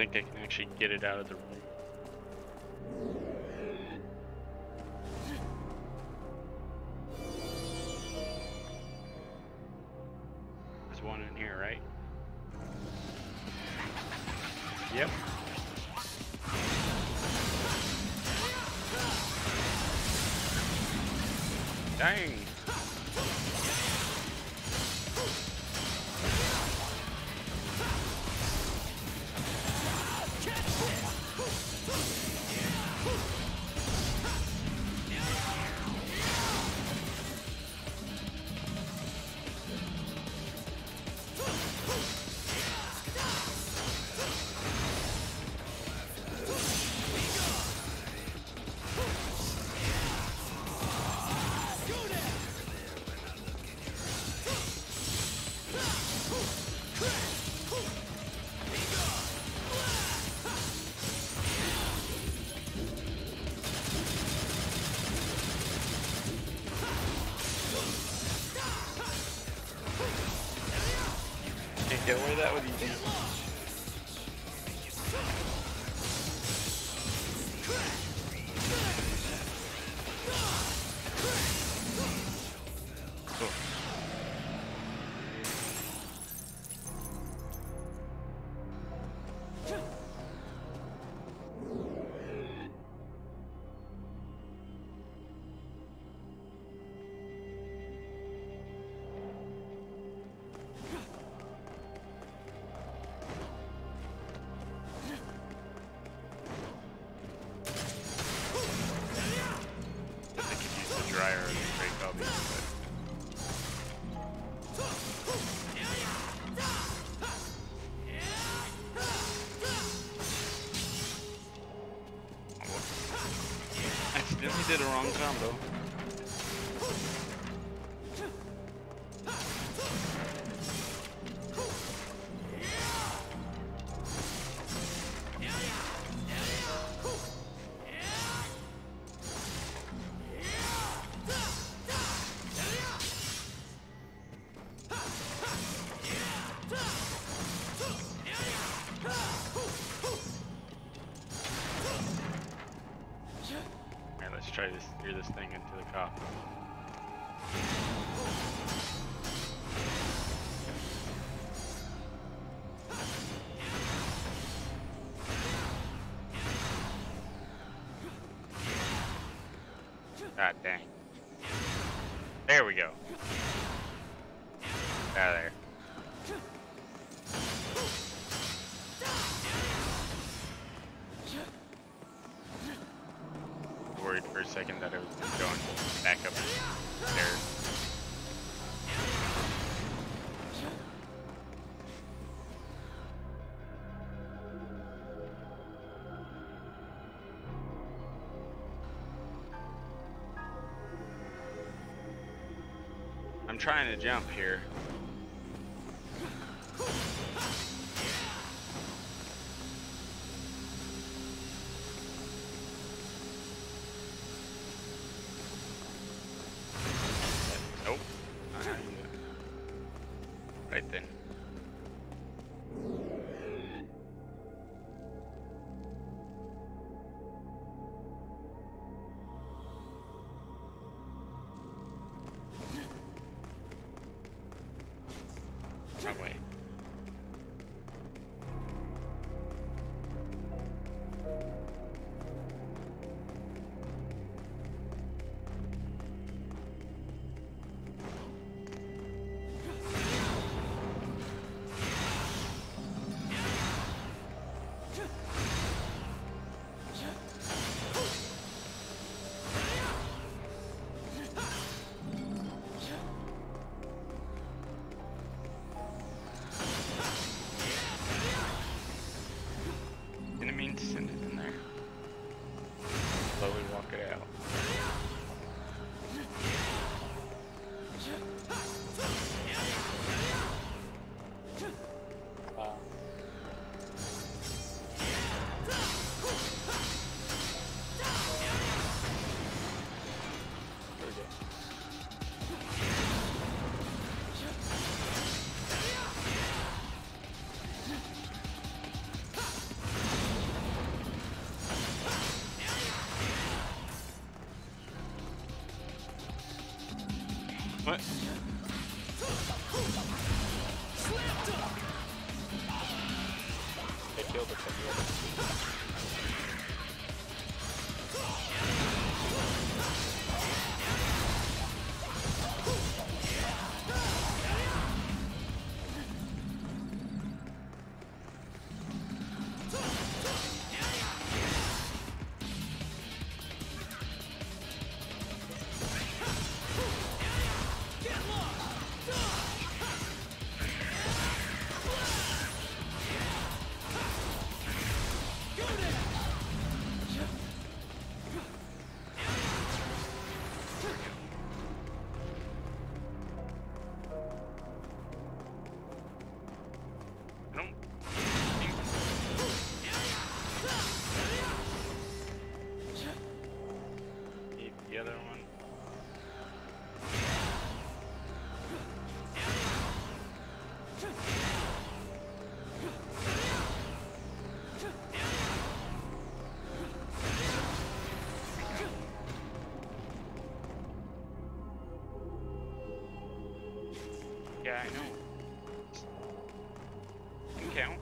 think I can actually get it out of the room. There's one in here, right? Yep. Dang. Get away that with easy. Cool. Accidentally did a wrong combo. Try to steer this thing into the cop. God dang. There we go. Out of there. Worried for a second that it was going back up the stairs. I'm trying to jump here. Right then. Wrong way. Didn't mean to send it in there. Slowly walk it out. Wow. There we go. other one? Yeah, I know. Can count.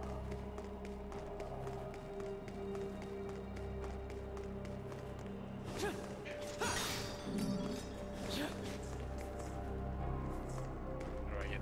How do I get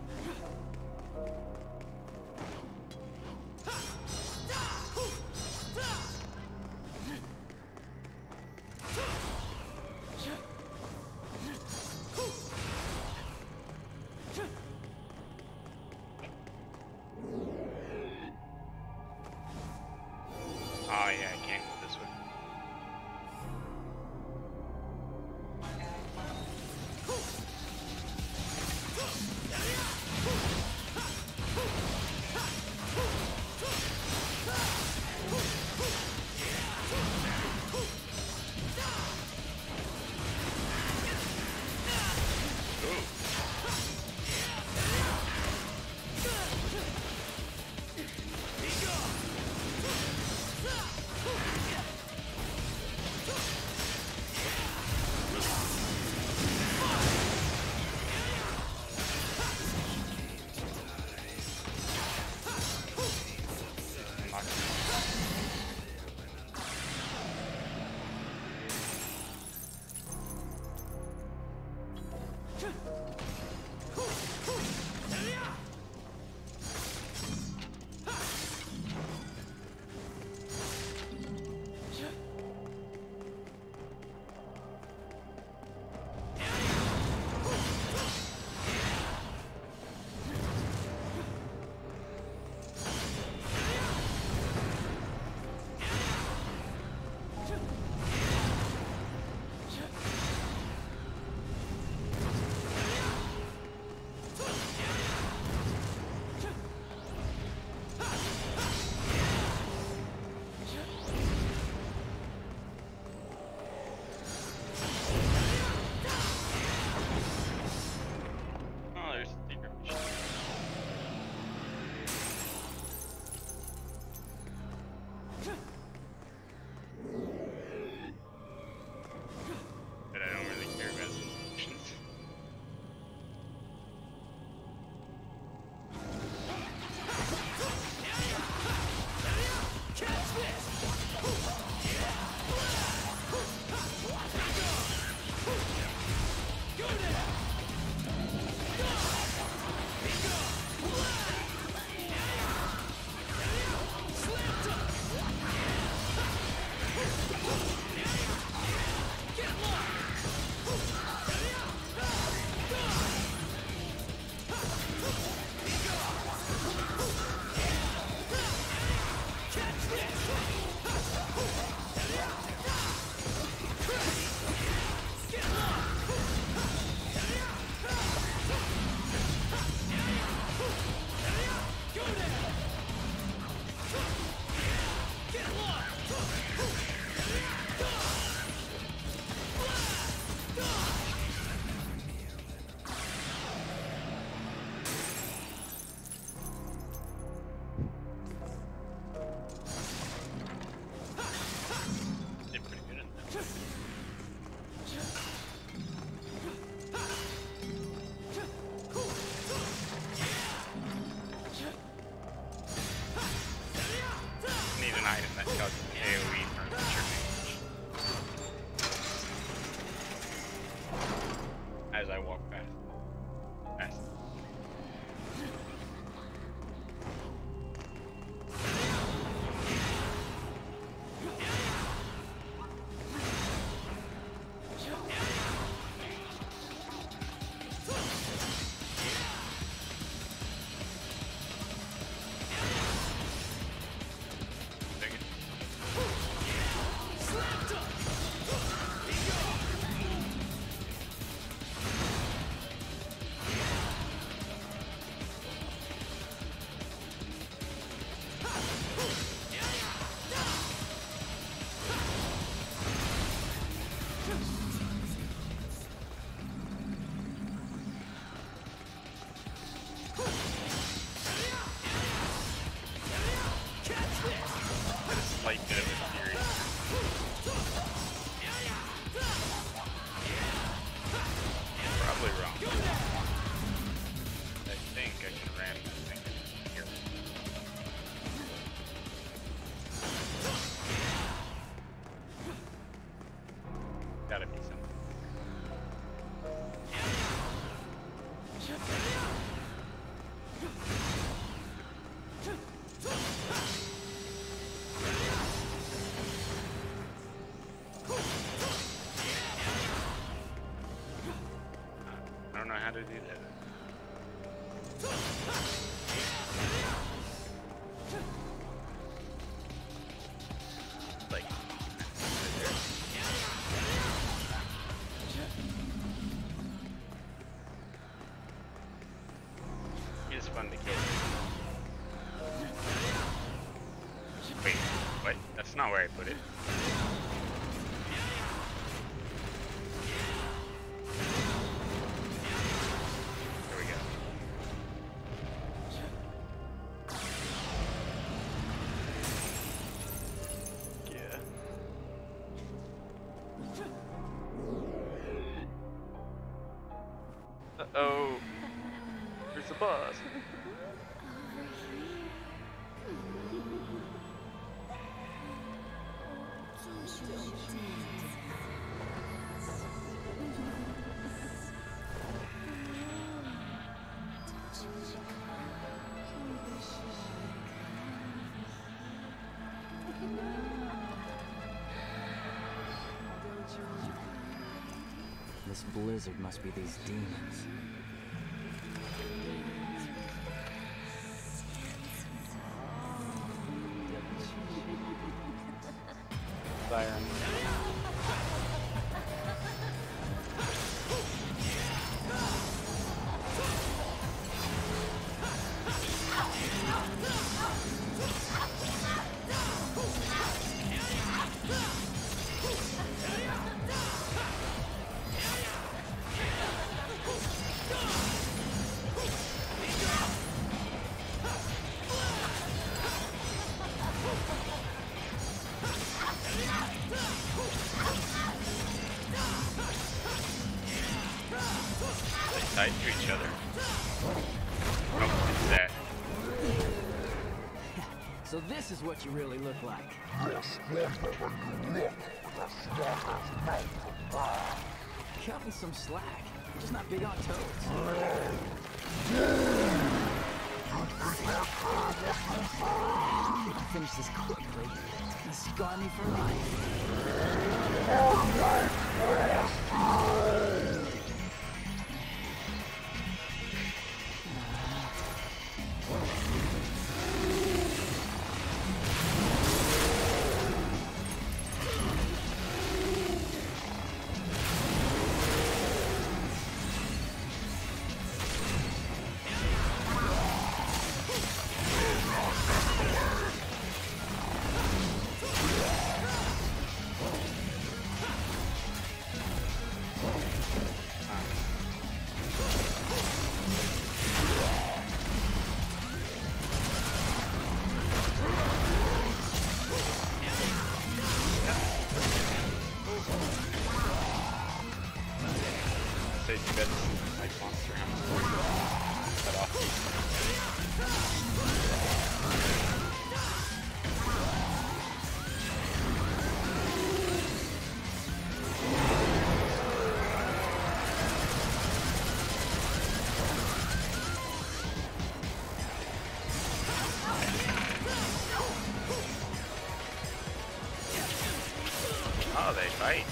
Gotta be something. I don't know how to do that. Like, it's fun to kill. Wait, what? That's not where I put it. There we go. Yeah. Uh-oh. There's the boss. This blizzard must be these demons. Siren. Tied to each other. Oh, it's that. So this is what you really look like. Yes, whatever you look, the strongest mouth. Cut me some slack. I'm just not big on toads. If I finish this quickly, it's gonna scar me for life. Say you bet like Monster Hunter. Cut off. Oh, they fight.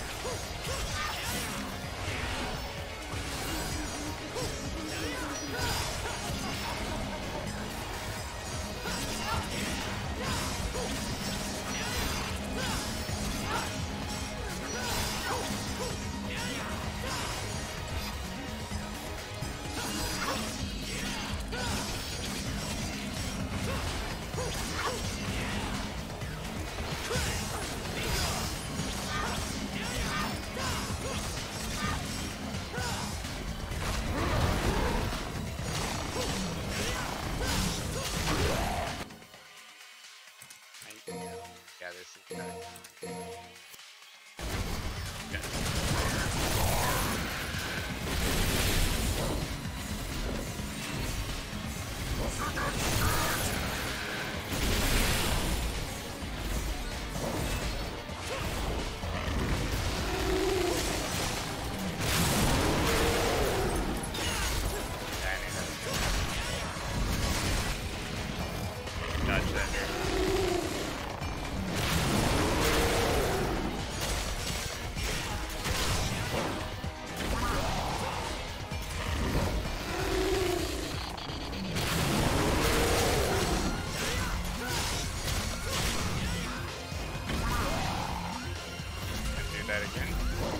that again.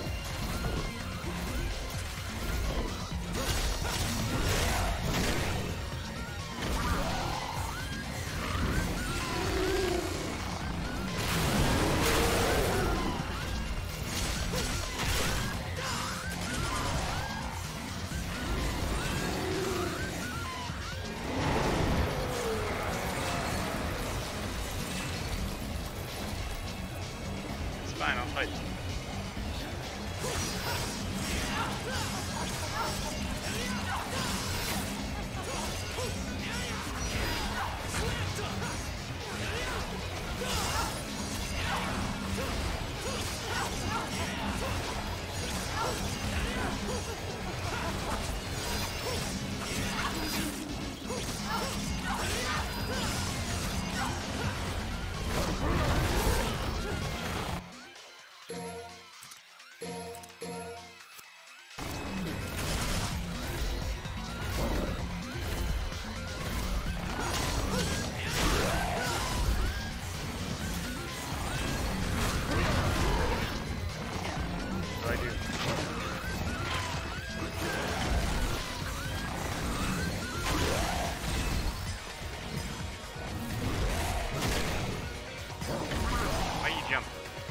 It's fine, I'll fight. What do I do? Why you jump?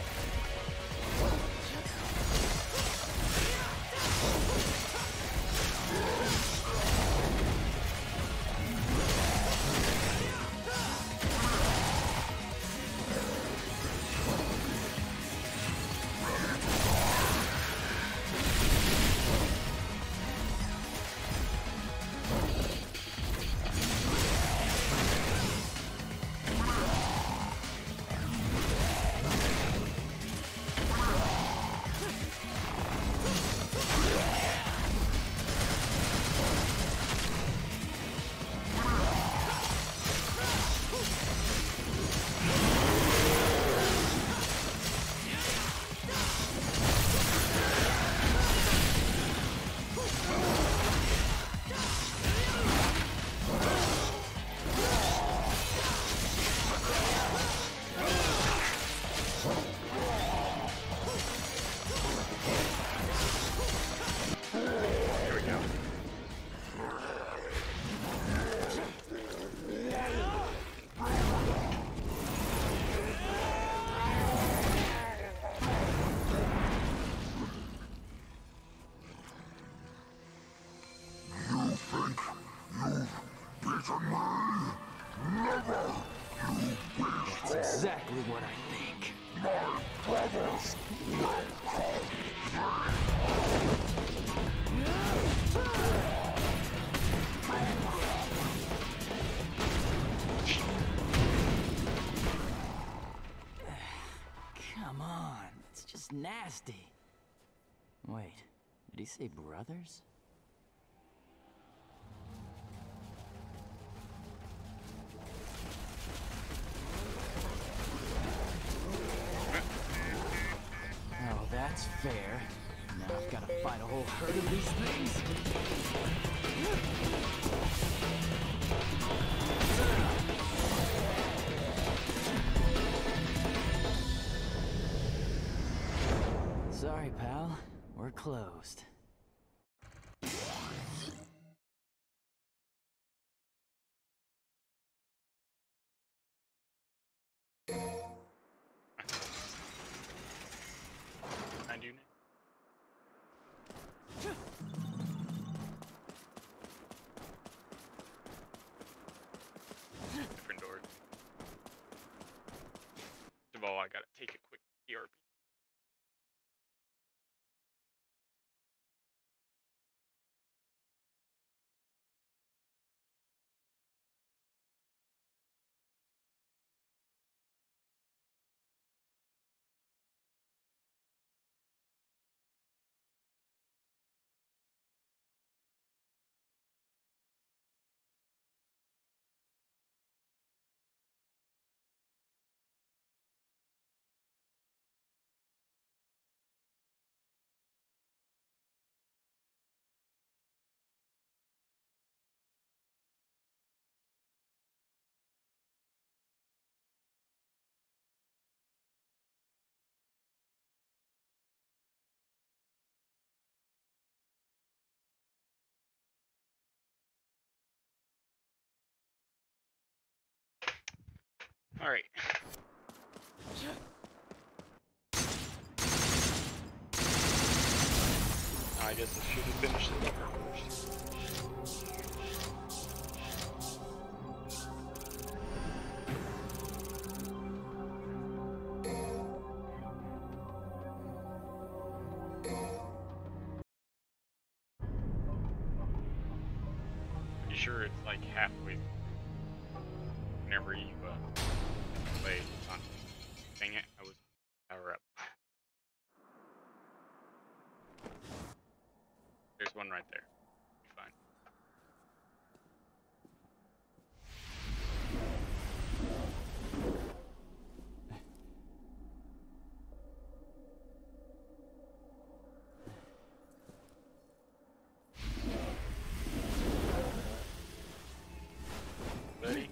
Here we go. You think you've beaten me? Never! You beast! That's exactly what I think. My brothers will come! Come on, it's just nasty. Wait, did he say brothers? Oh, that's fair. Now I've got to fight a whole herd of these things. Sorry, pal. We're closed. I do now. Different door. First of all, I gotta take a quick P R P. Alright. I guess I should have finished it first. Pretty sure it's like halfway whenever you uh, play on. Dang it, I was power up. There's one right there. Be fine. Ready?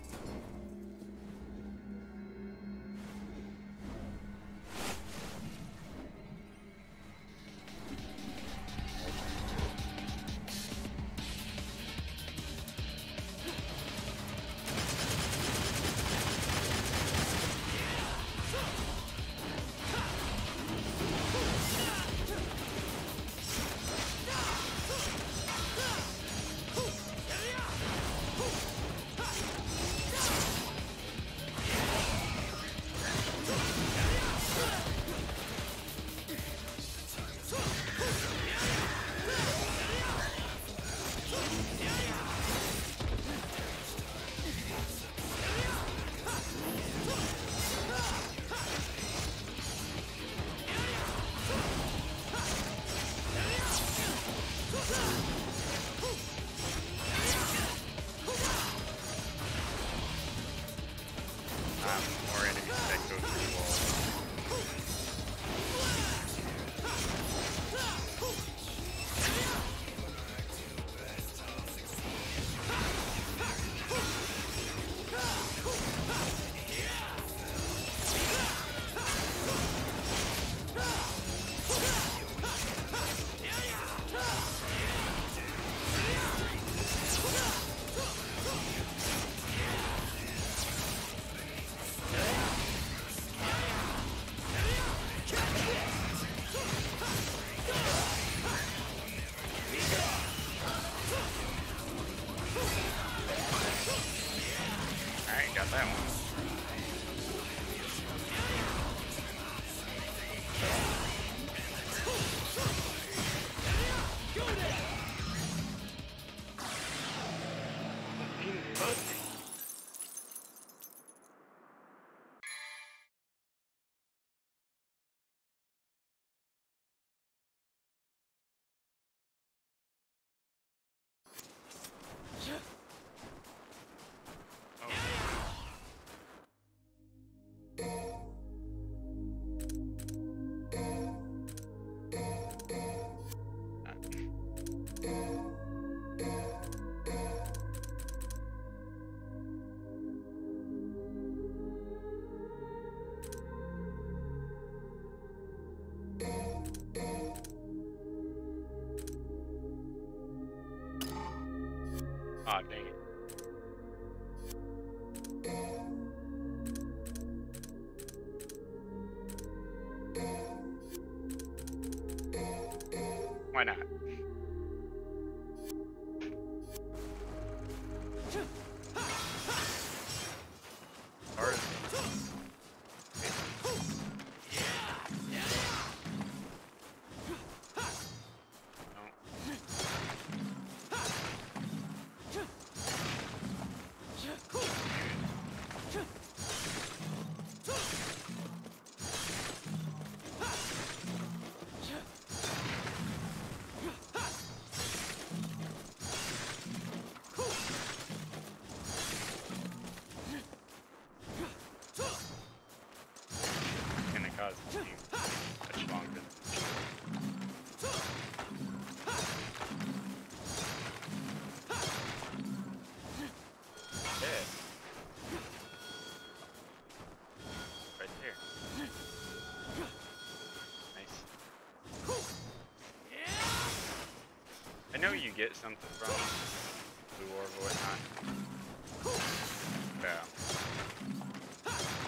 Aw, dang it. Why not? Hard. Much longer. Yeah. Right there. Nice. I know you get something from Blue Orb or whatnot. Yeah.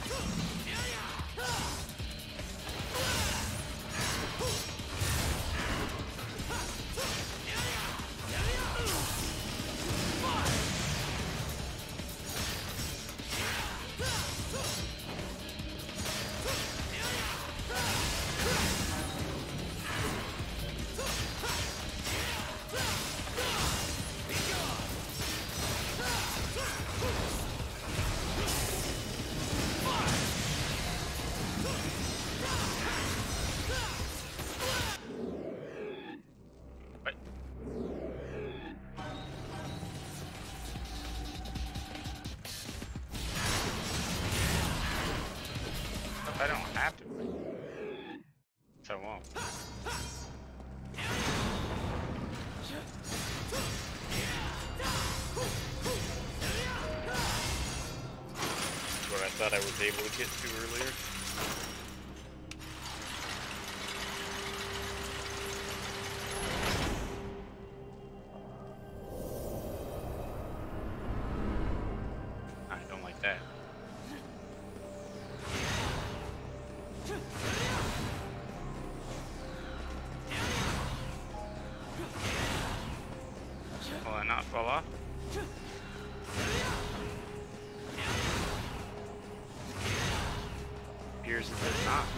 I don't have to. So I won't. What I thought I was able to get to earlier. I don't like that. Will I not fall off? Appears it does not.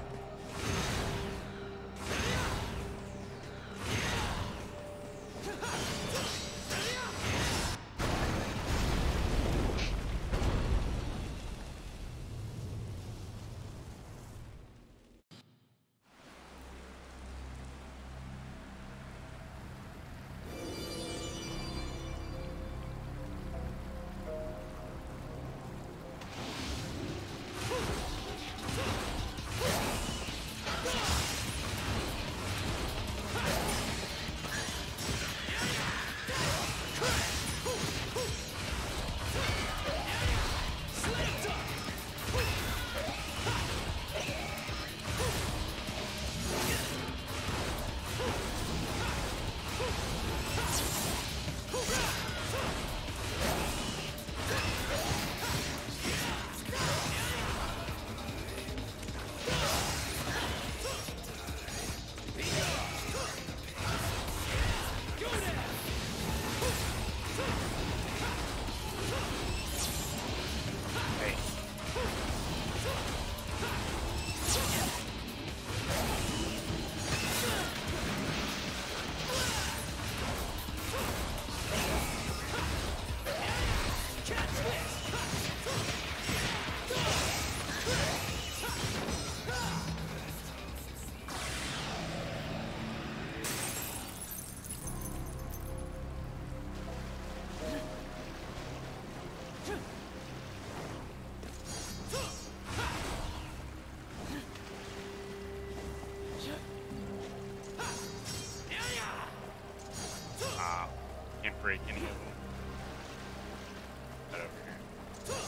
Break any of them. Right over here.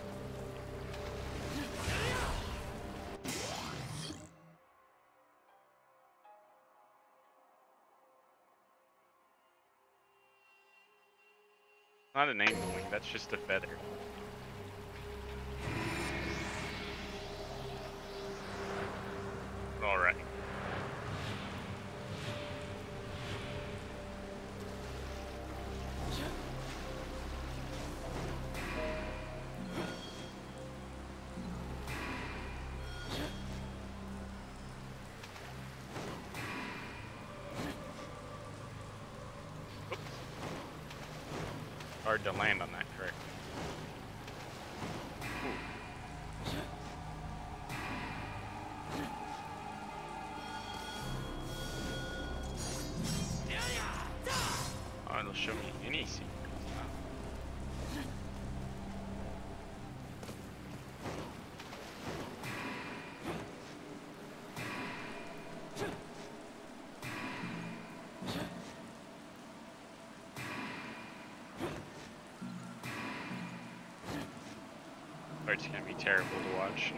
Not an angel wing, that's just a feather. Alright. Hard to land on that, correct? Oh, it'll show me any secrets. It's gonna be terrible to watch.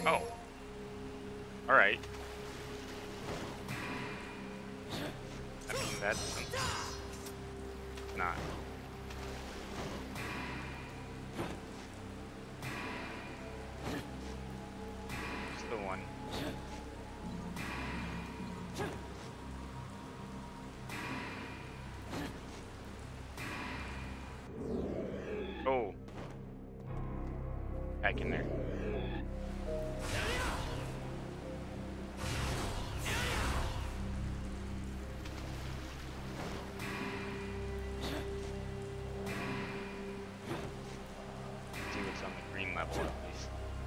Oh. Alright. I mean, that's something. Not. Just the one. Oh. Back in there. See what's on the green level at least.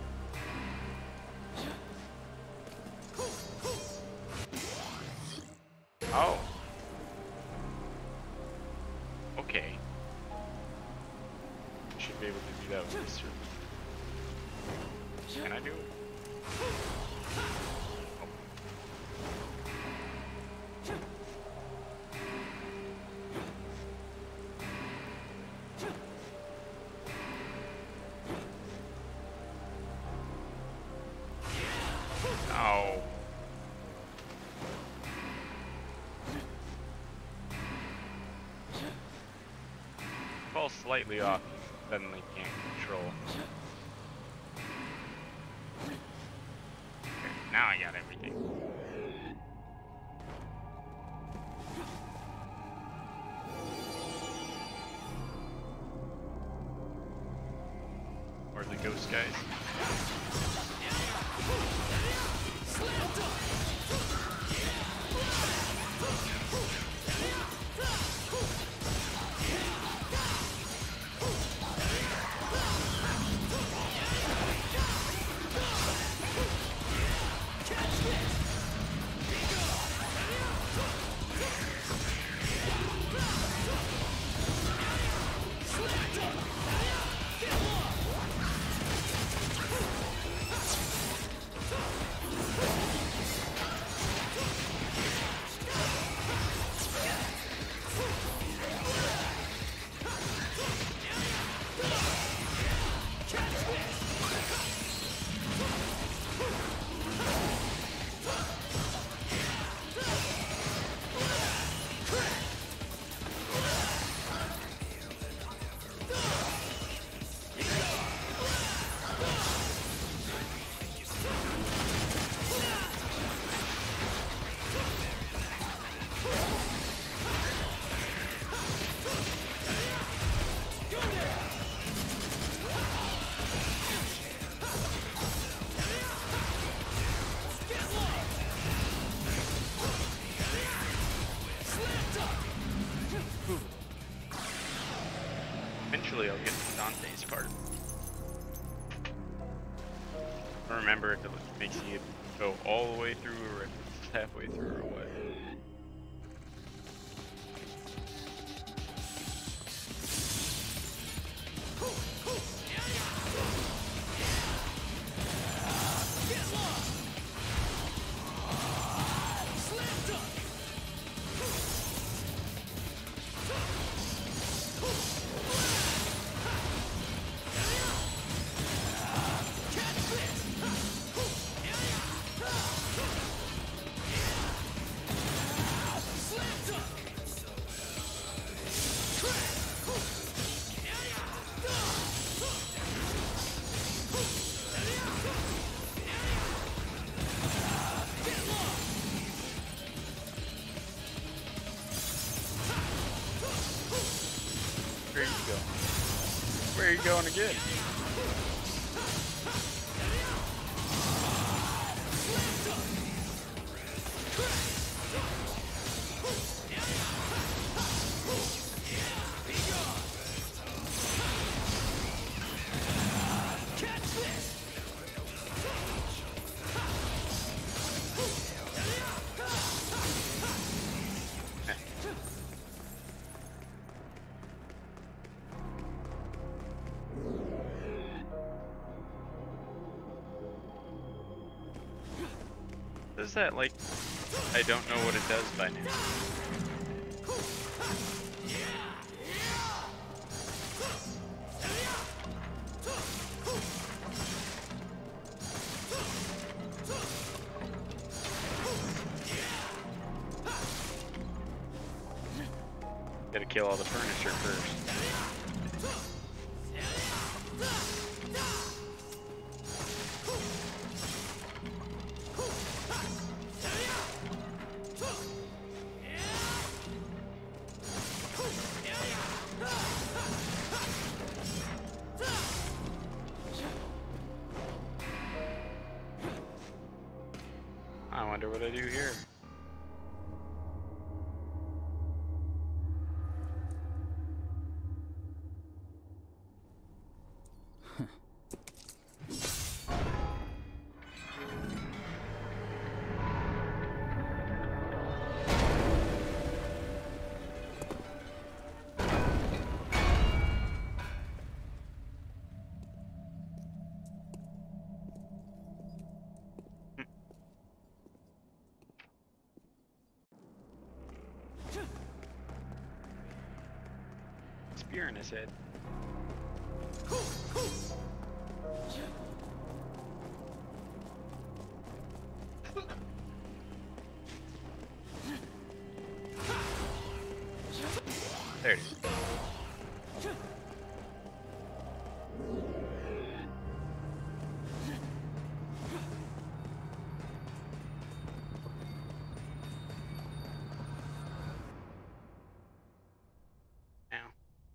Oh. Okay. Should be able to do that with this surface. Can I do it? Oh. Fall slightly off, suddenly can't control. Okay, now I got everything. Or the ghost guys. Eventually I'll get to Dante's part. I don't remember if it makes you go all the way through or if it's halfway through or what. Where you go? Where are you going again? Does that, like, I don't know what it does by now. Gotta kill all the furniture first. I wonder what I do here. Spear in his head. There it is. Now.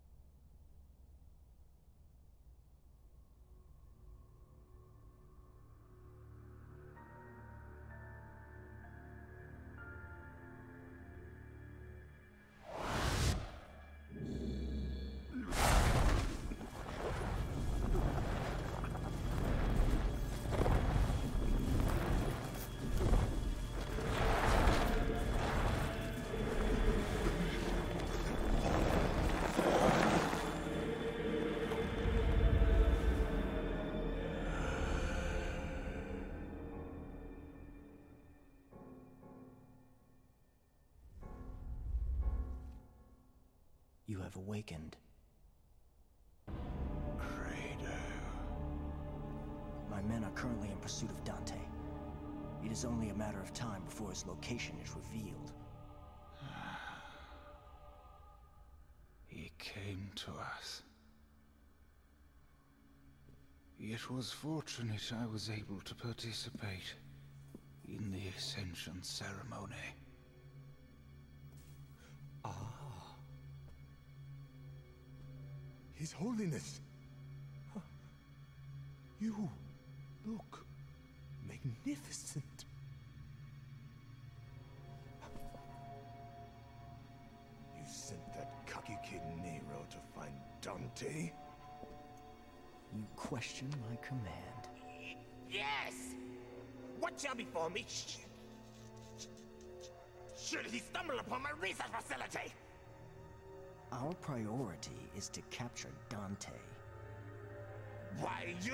You have awakened. Credo. My men are currently in pursuit of Dante. It is only a matter of time before his location is revealed. He came to us. It was fortunate I was able to participate in the Ascension ceremony. Ah. His Holiness. Huh. You look magnificent. You sent that cocky kid Nero to find Dante? You question my command. Yes! What shall befall me? Sh Should he stumble upon my research facility? Our priority is to capture Dante. Why, you...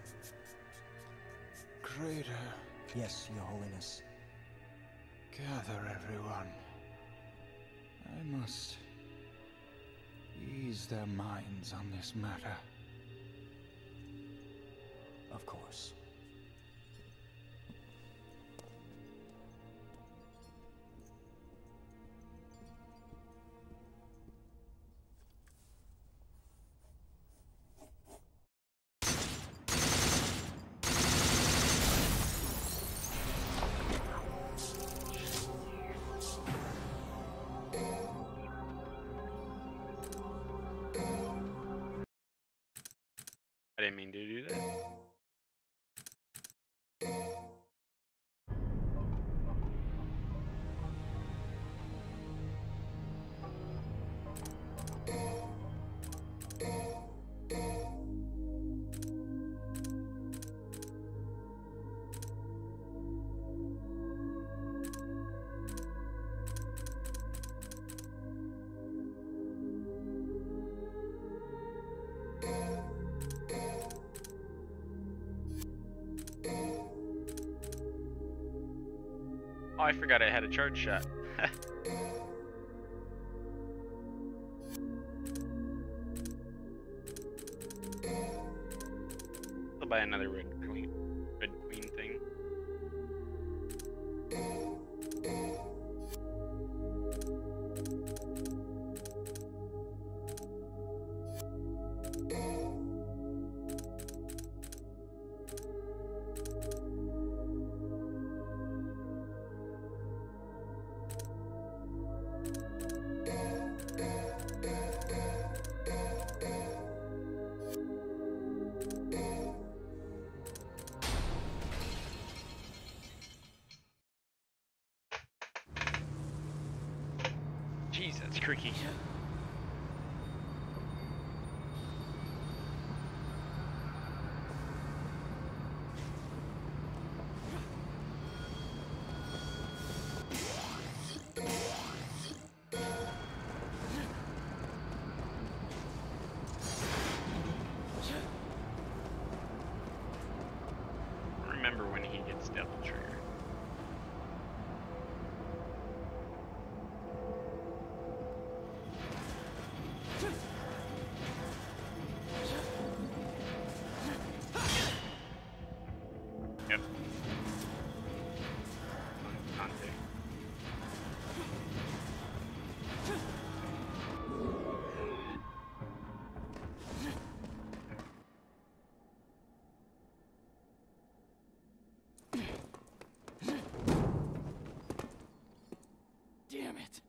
Credo. Yes, Your Holiness. Gather everyone. I must ease their minds on this matter. Of course. I didn't mean to do that. Oh, I forgot I had a charge shot. I'll buy another red queen, red queen thing. It's creaky. Remember when he gets Devil Trigger. Yep. Dante. Damn it.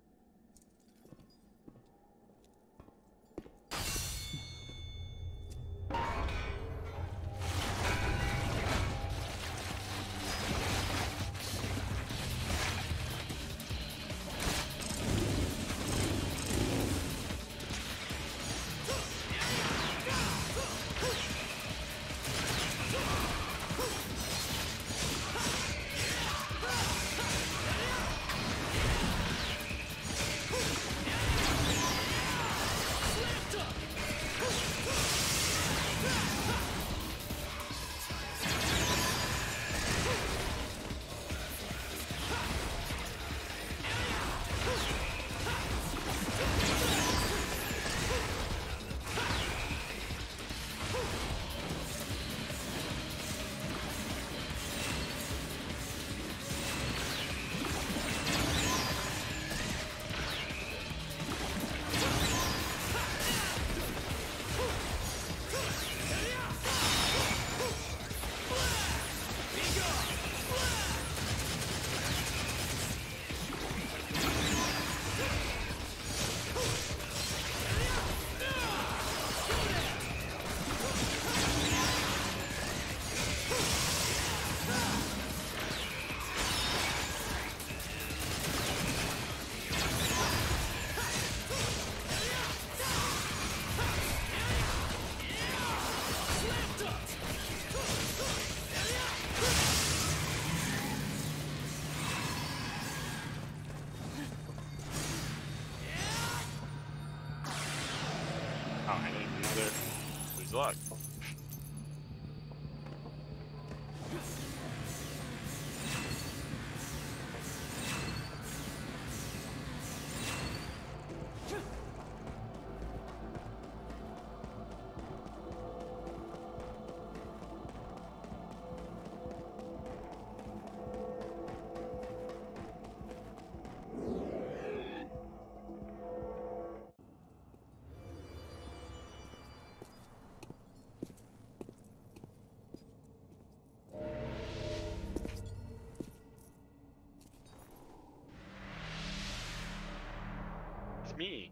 Oh, I need another. Lose luck. It's me.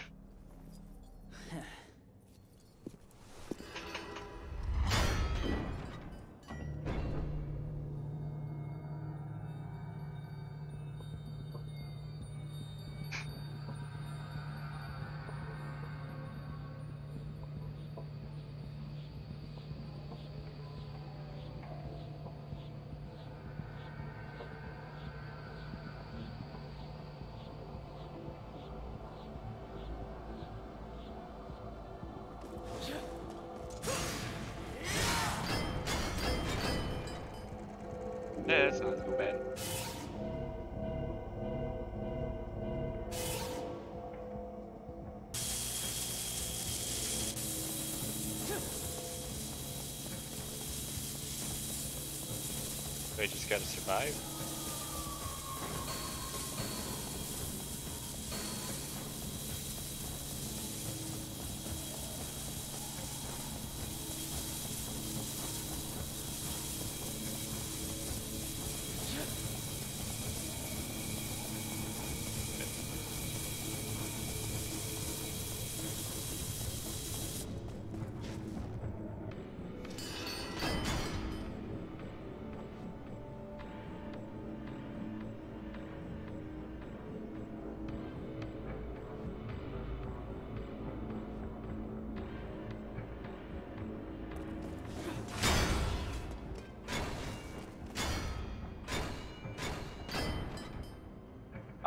Yeah, that's not so bad. They just gotta survive.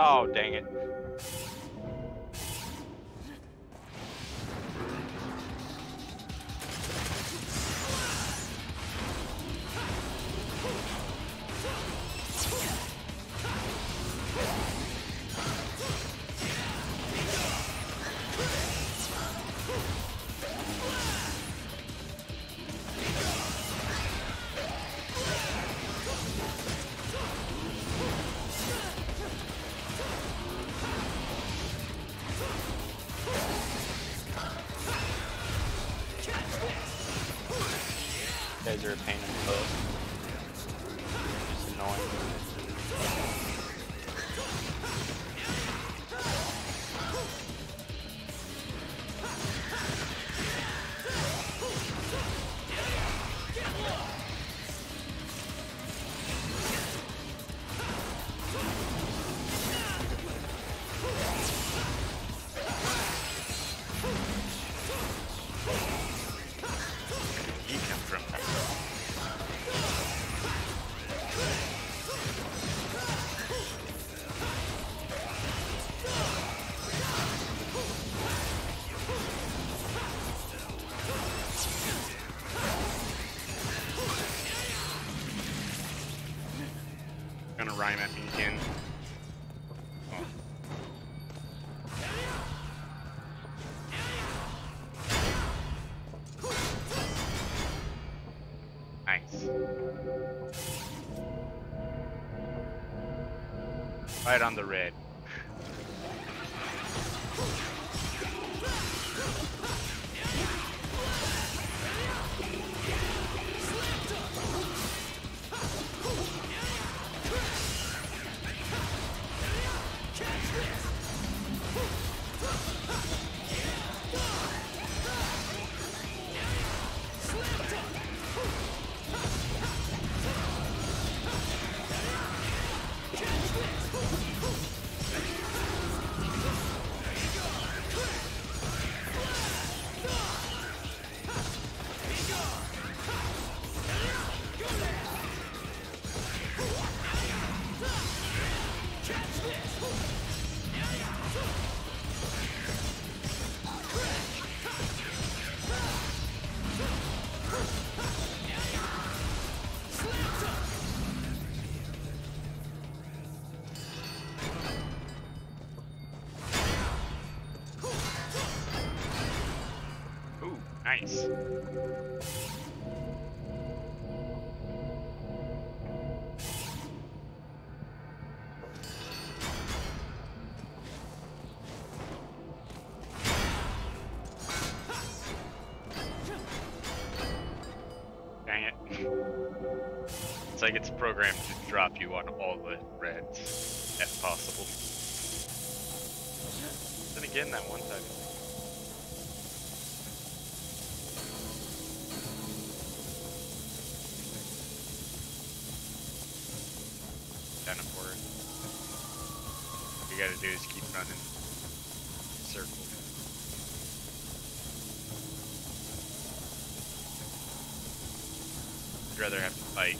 Oh, dang it. You guys are a pain in the butt. Just annoying. He come from? Gonna rhyme at me again. Oh. Nice. Right on the red. Ooh, nice. Dang it. It's like it's programmed to drop you on all the reds, if possible. Then again, that one time. Kind of for it. All you gotta do is keep running in circles. I'd rather have to fight.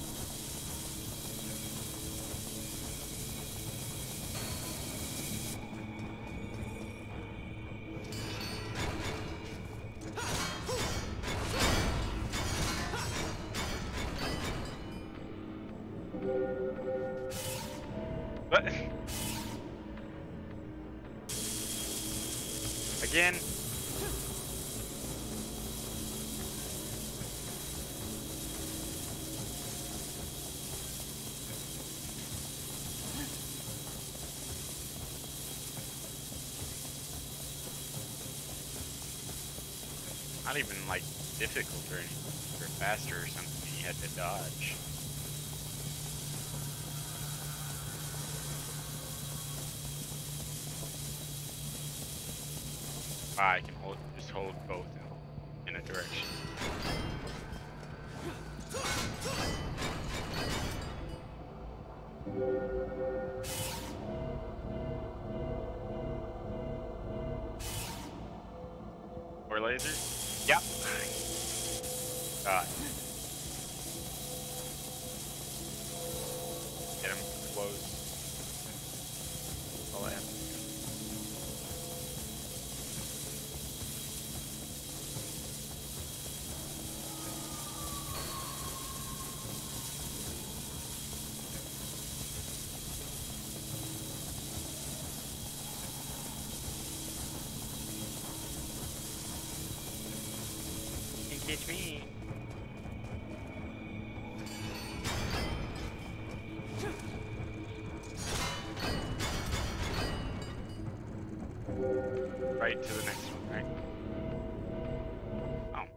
What? Again? Not even like difficult or anything, or faster or something you had to dodge. I can hold, just hold both in, in a direction. More lasers? Yep. God. Get him close. catch me. Right to the next one, right? Oh.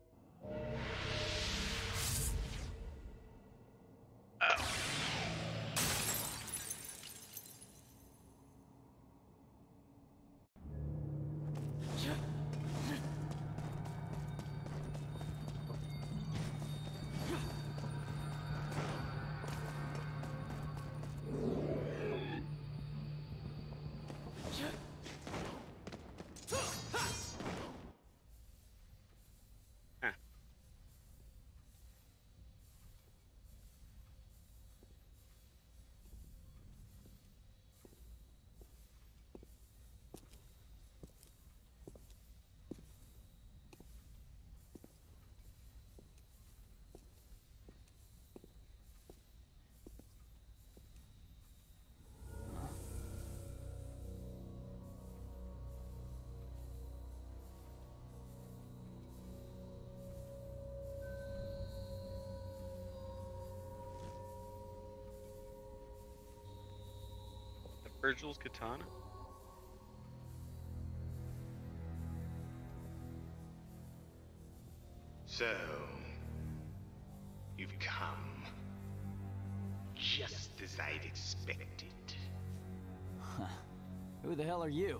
Oh. Virgil's katana? So, you've come. Just as I'd expected. Huh. Who the hell are you?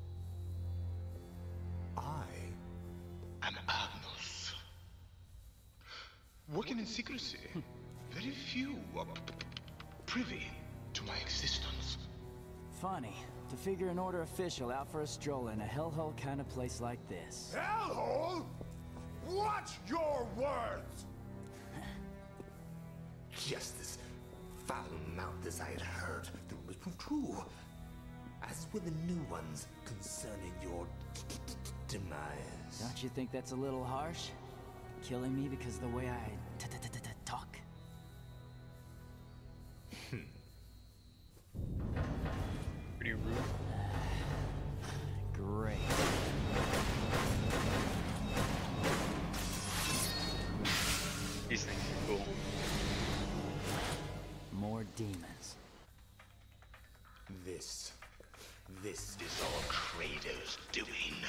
I am Agnus. Working in secrecy. Very few are p- p- privy to my existence. Funny, to figure an order official out for a stroll in a hellhole kind of place like this. Hellhole? Watch your words! Just as foul-mouthed as I had heard, the rumors proved true. As were the new ones concerning your demise. Don't you think that's a little harsh? Killing me because of the way I talk? Pretty rude. Great. These things are cool. More demons. This, this is all Kratos' doing.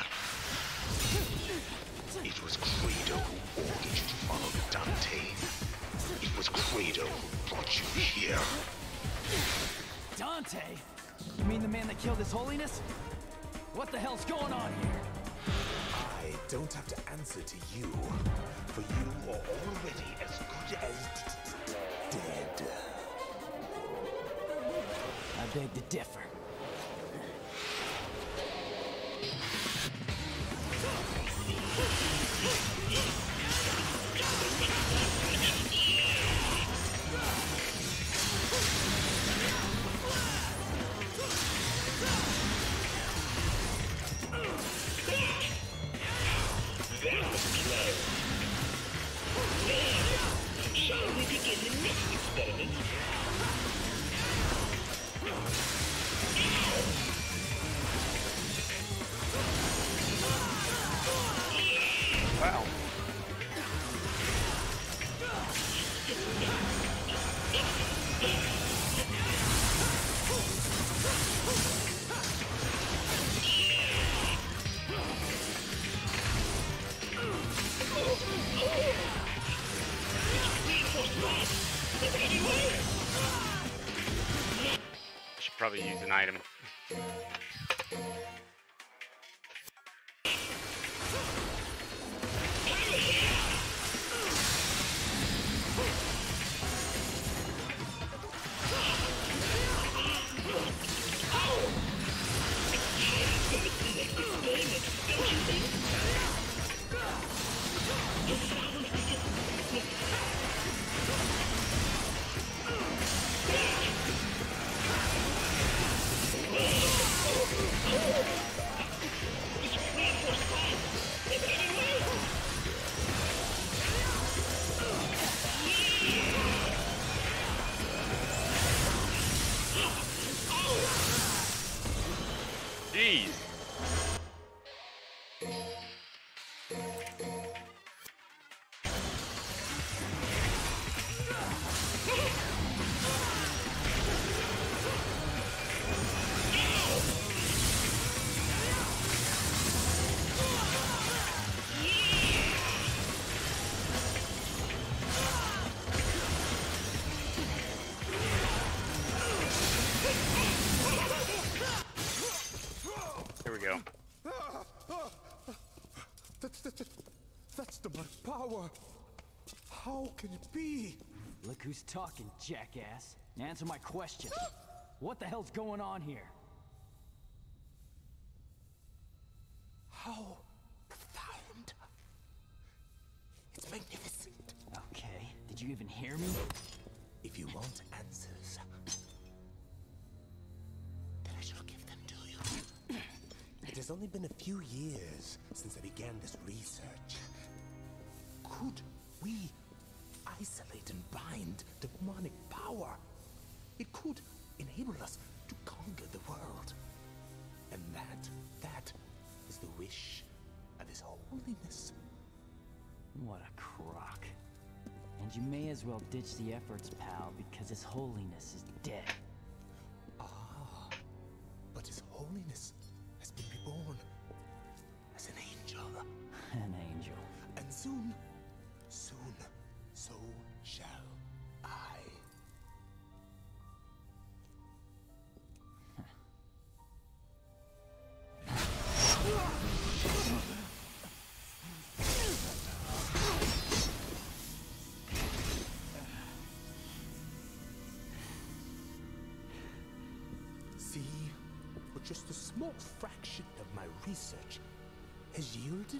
It was Kratos who ordered you to follow Dante. It was Kratos who brought you here. Dante? You mean the man that killed His Holiness? What the hell's going on here? I don't have to answer to you, for you are already as good as dead. I beg to differ. Shall we begin the next experiment? Wow. Should probably use an item. Jeez. That, that, that's the Mark power. How can it be? Look who's talking, jackass. Answer my question. What the hell's going on here? How profound. It's magnificent. Okay, did you even hear me? If you want answers, then I shall give them to you. It has only been a few years since I began this research. Could we isolate and bind demonic power? It could enable us to conquer the world. And that, that is the wish of His Holiness. What a crock. And you may as well ditch the efforts, pal, because His Holiness is dead. Ah, but His Holiness has been reborn as an angel. An angel. And soon, soon, so shall I. See, what just a small fraction of my research has yielded?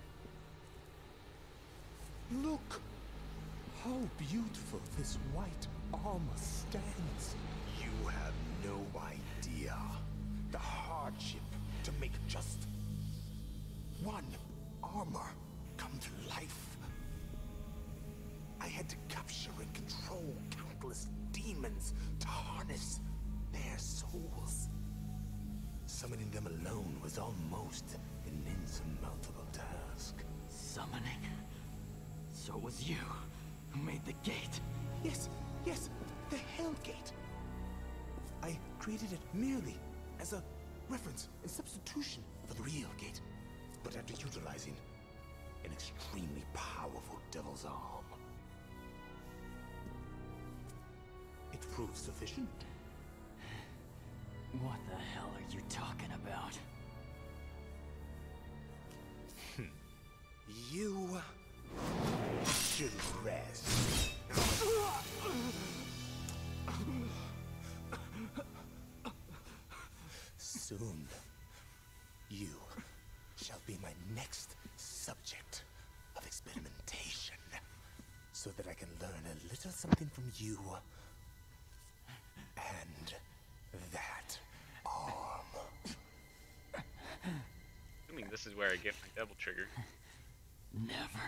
Look! How beautiful this white armor stands! You have no idea the hardship to make just one armor come to life. I had to capture and control countless demons to harness their souls. Summoning them alone was almost an insurmountable task. Summoning? So it was you who made the gate? Yes, yes, the Hell Gate. I created it merely as a reference and substitution for the real gate, but after utilizing an extremely powerful devil's arm. It proved sufficient. What the hell are you talking about? You should rest. Soon, you shall be my next subject of experimentation, so that I can learn a little something from you and that arm. Assuming this is where I get my devil trigger. Never.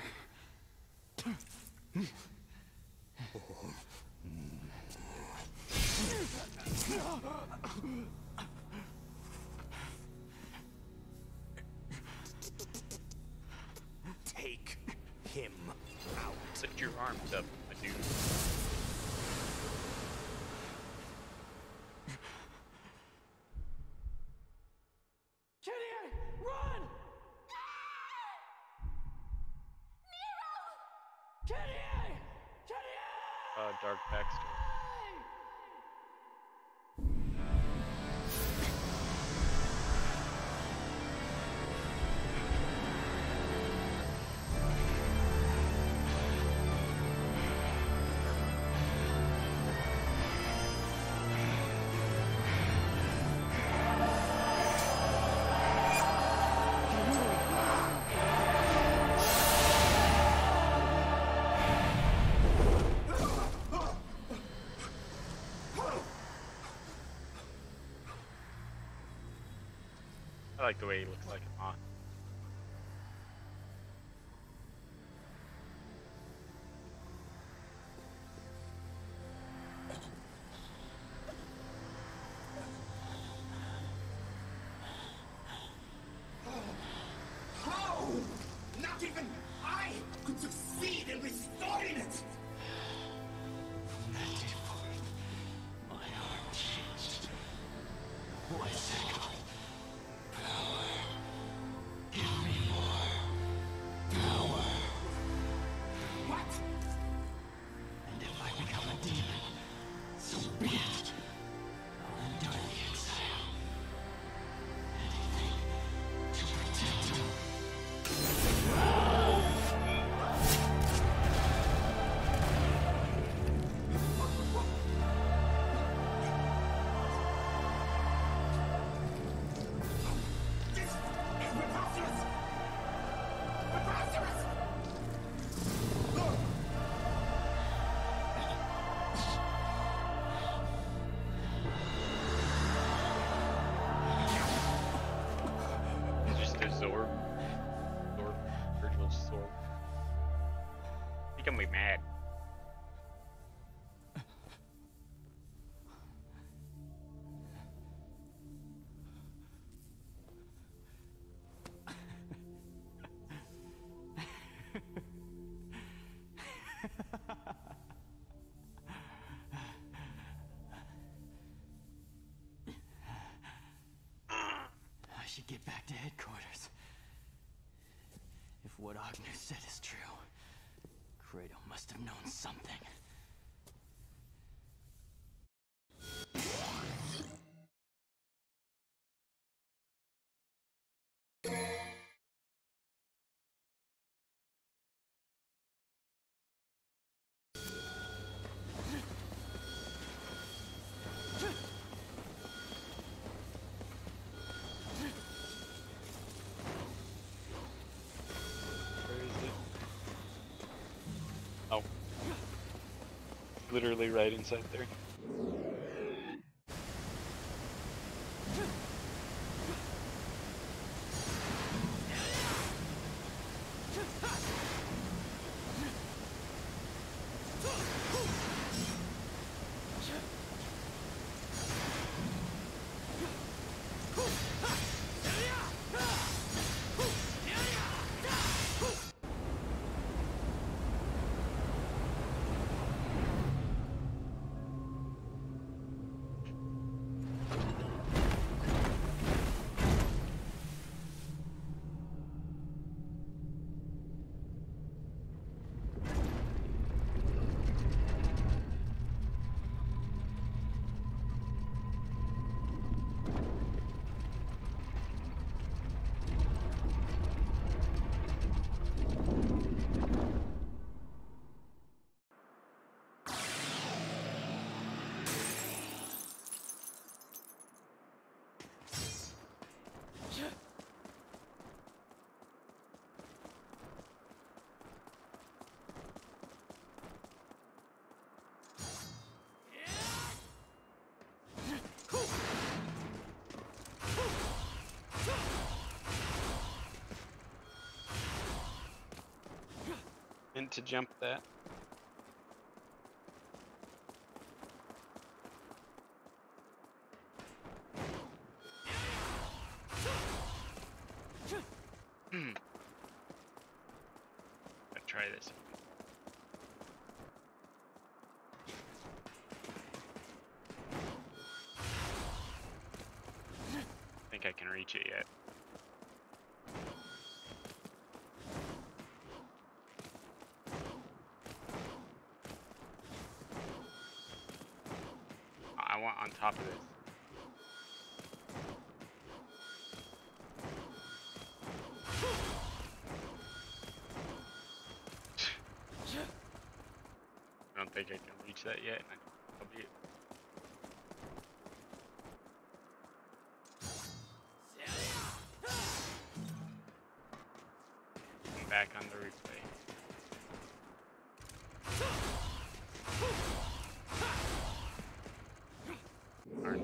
Take him out. Lift your arms up, my dude. Kenny, run! Kenny! Kenny! Uh, dark backstory. I like the way he looks like a moth. How? Not even I could succeed in restoring it! From that day forth, my heart changed. What is it called? Power. gonna be mad. I should get back to headquarters. If what Agnew said is true, Kratos must have known something. Literally right inside there. And to jump that. Hmm. Let's try this. I think I can reach it yet. I want on top of this. I don't think I can reach that yet. That'll be it. I'm back on the replay. Alright.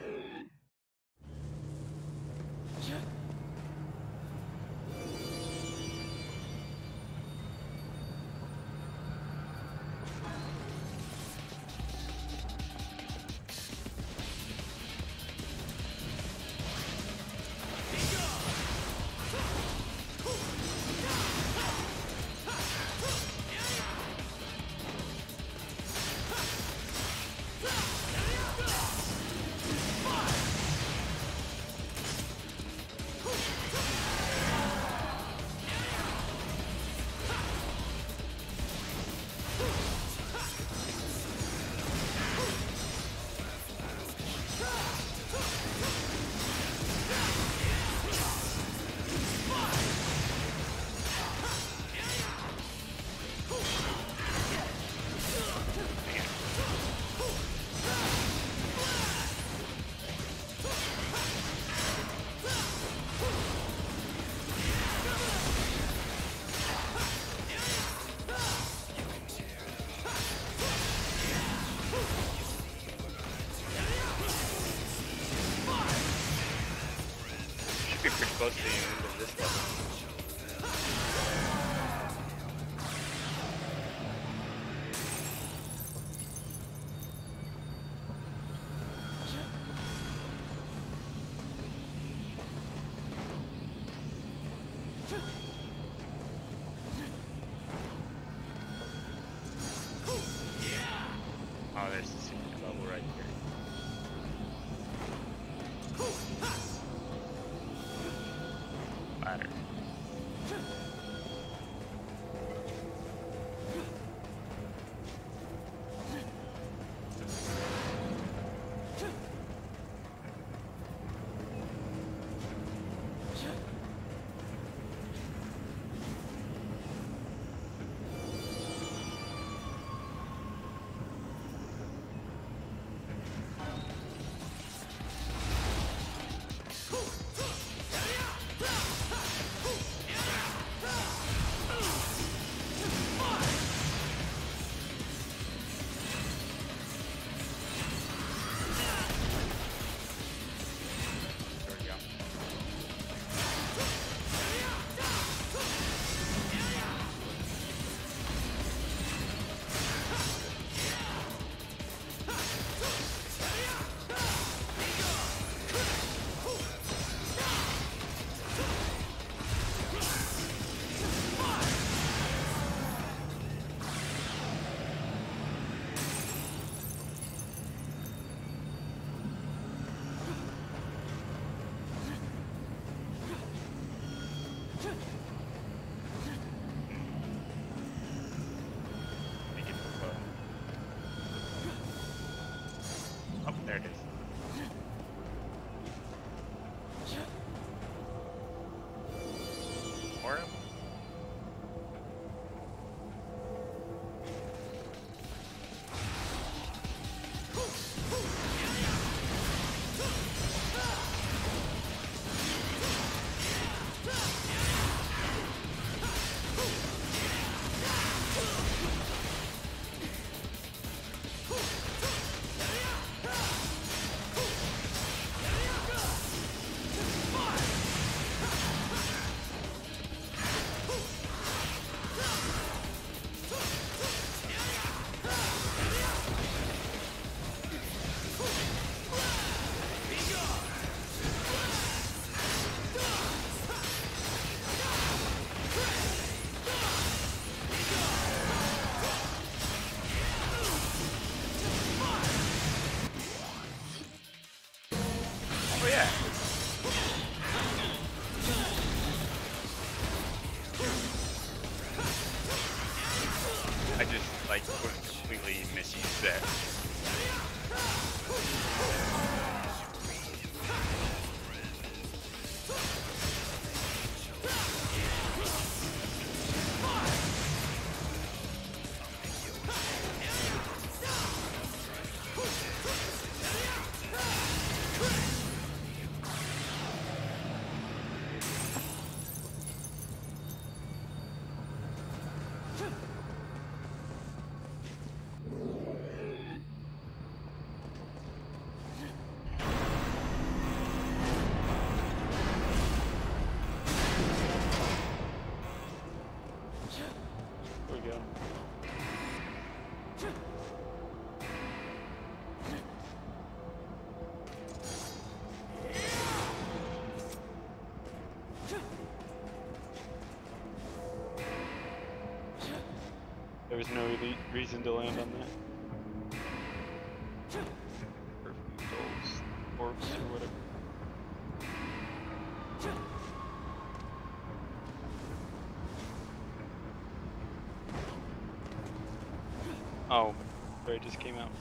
Close to the end of this level. There it is. Or oh yeah. I just like completely misused that. There we go. There was no re reason to land on that. Or Dole's orbs or whatever. Oh, sorry, it just came out.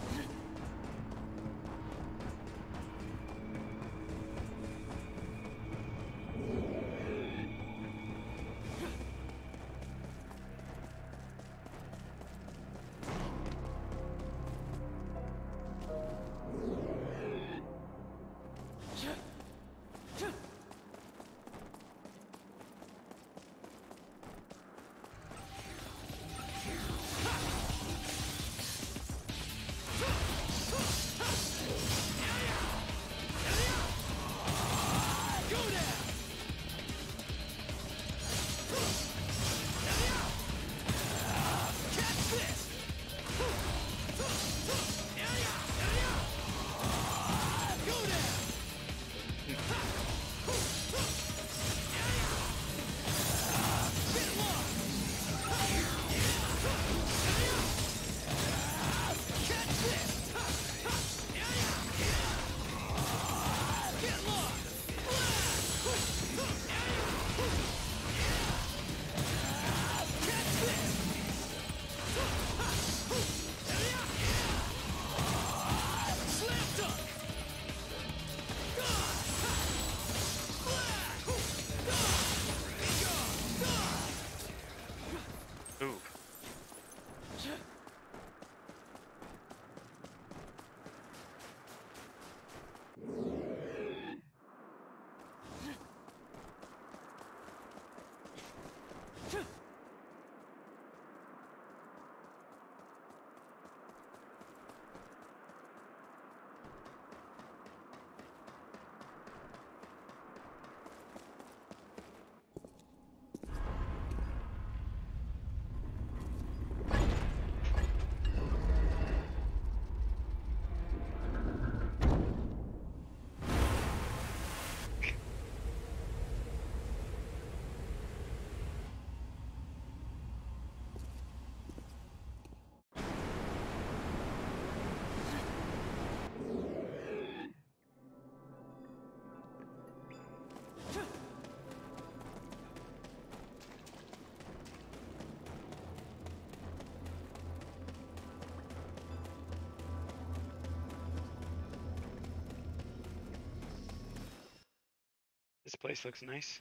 This place looks nice.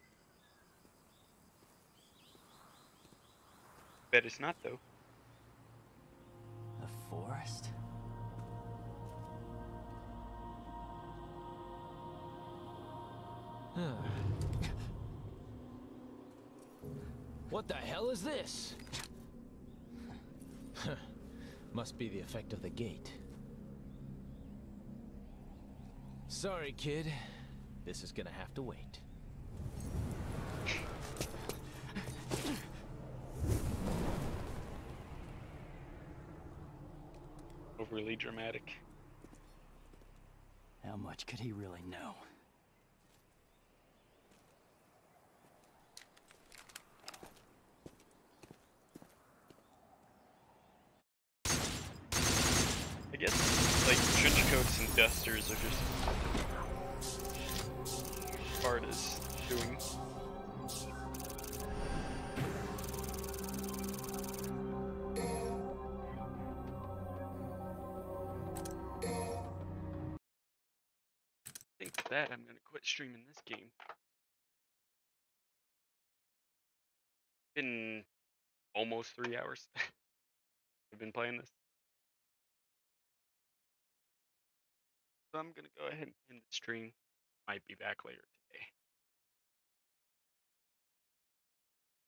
Bet it's not though. A forest? What the hell is this? Must be the effect of the gate. Sorry, kid. This is gonna have to wait. Overly dramatic. How much could he really know? I guess, like, trench coats and dusters are just Sparta's doing. I think with that, I'm gonna quit streaming this game. Been almost three hours. I've been playing this. So I'm gonna go ahead and end the stream. Might be back later.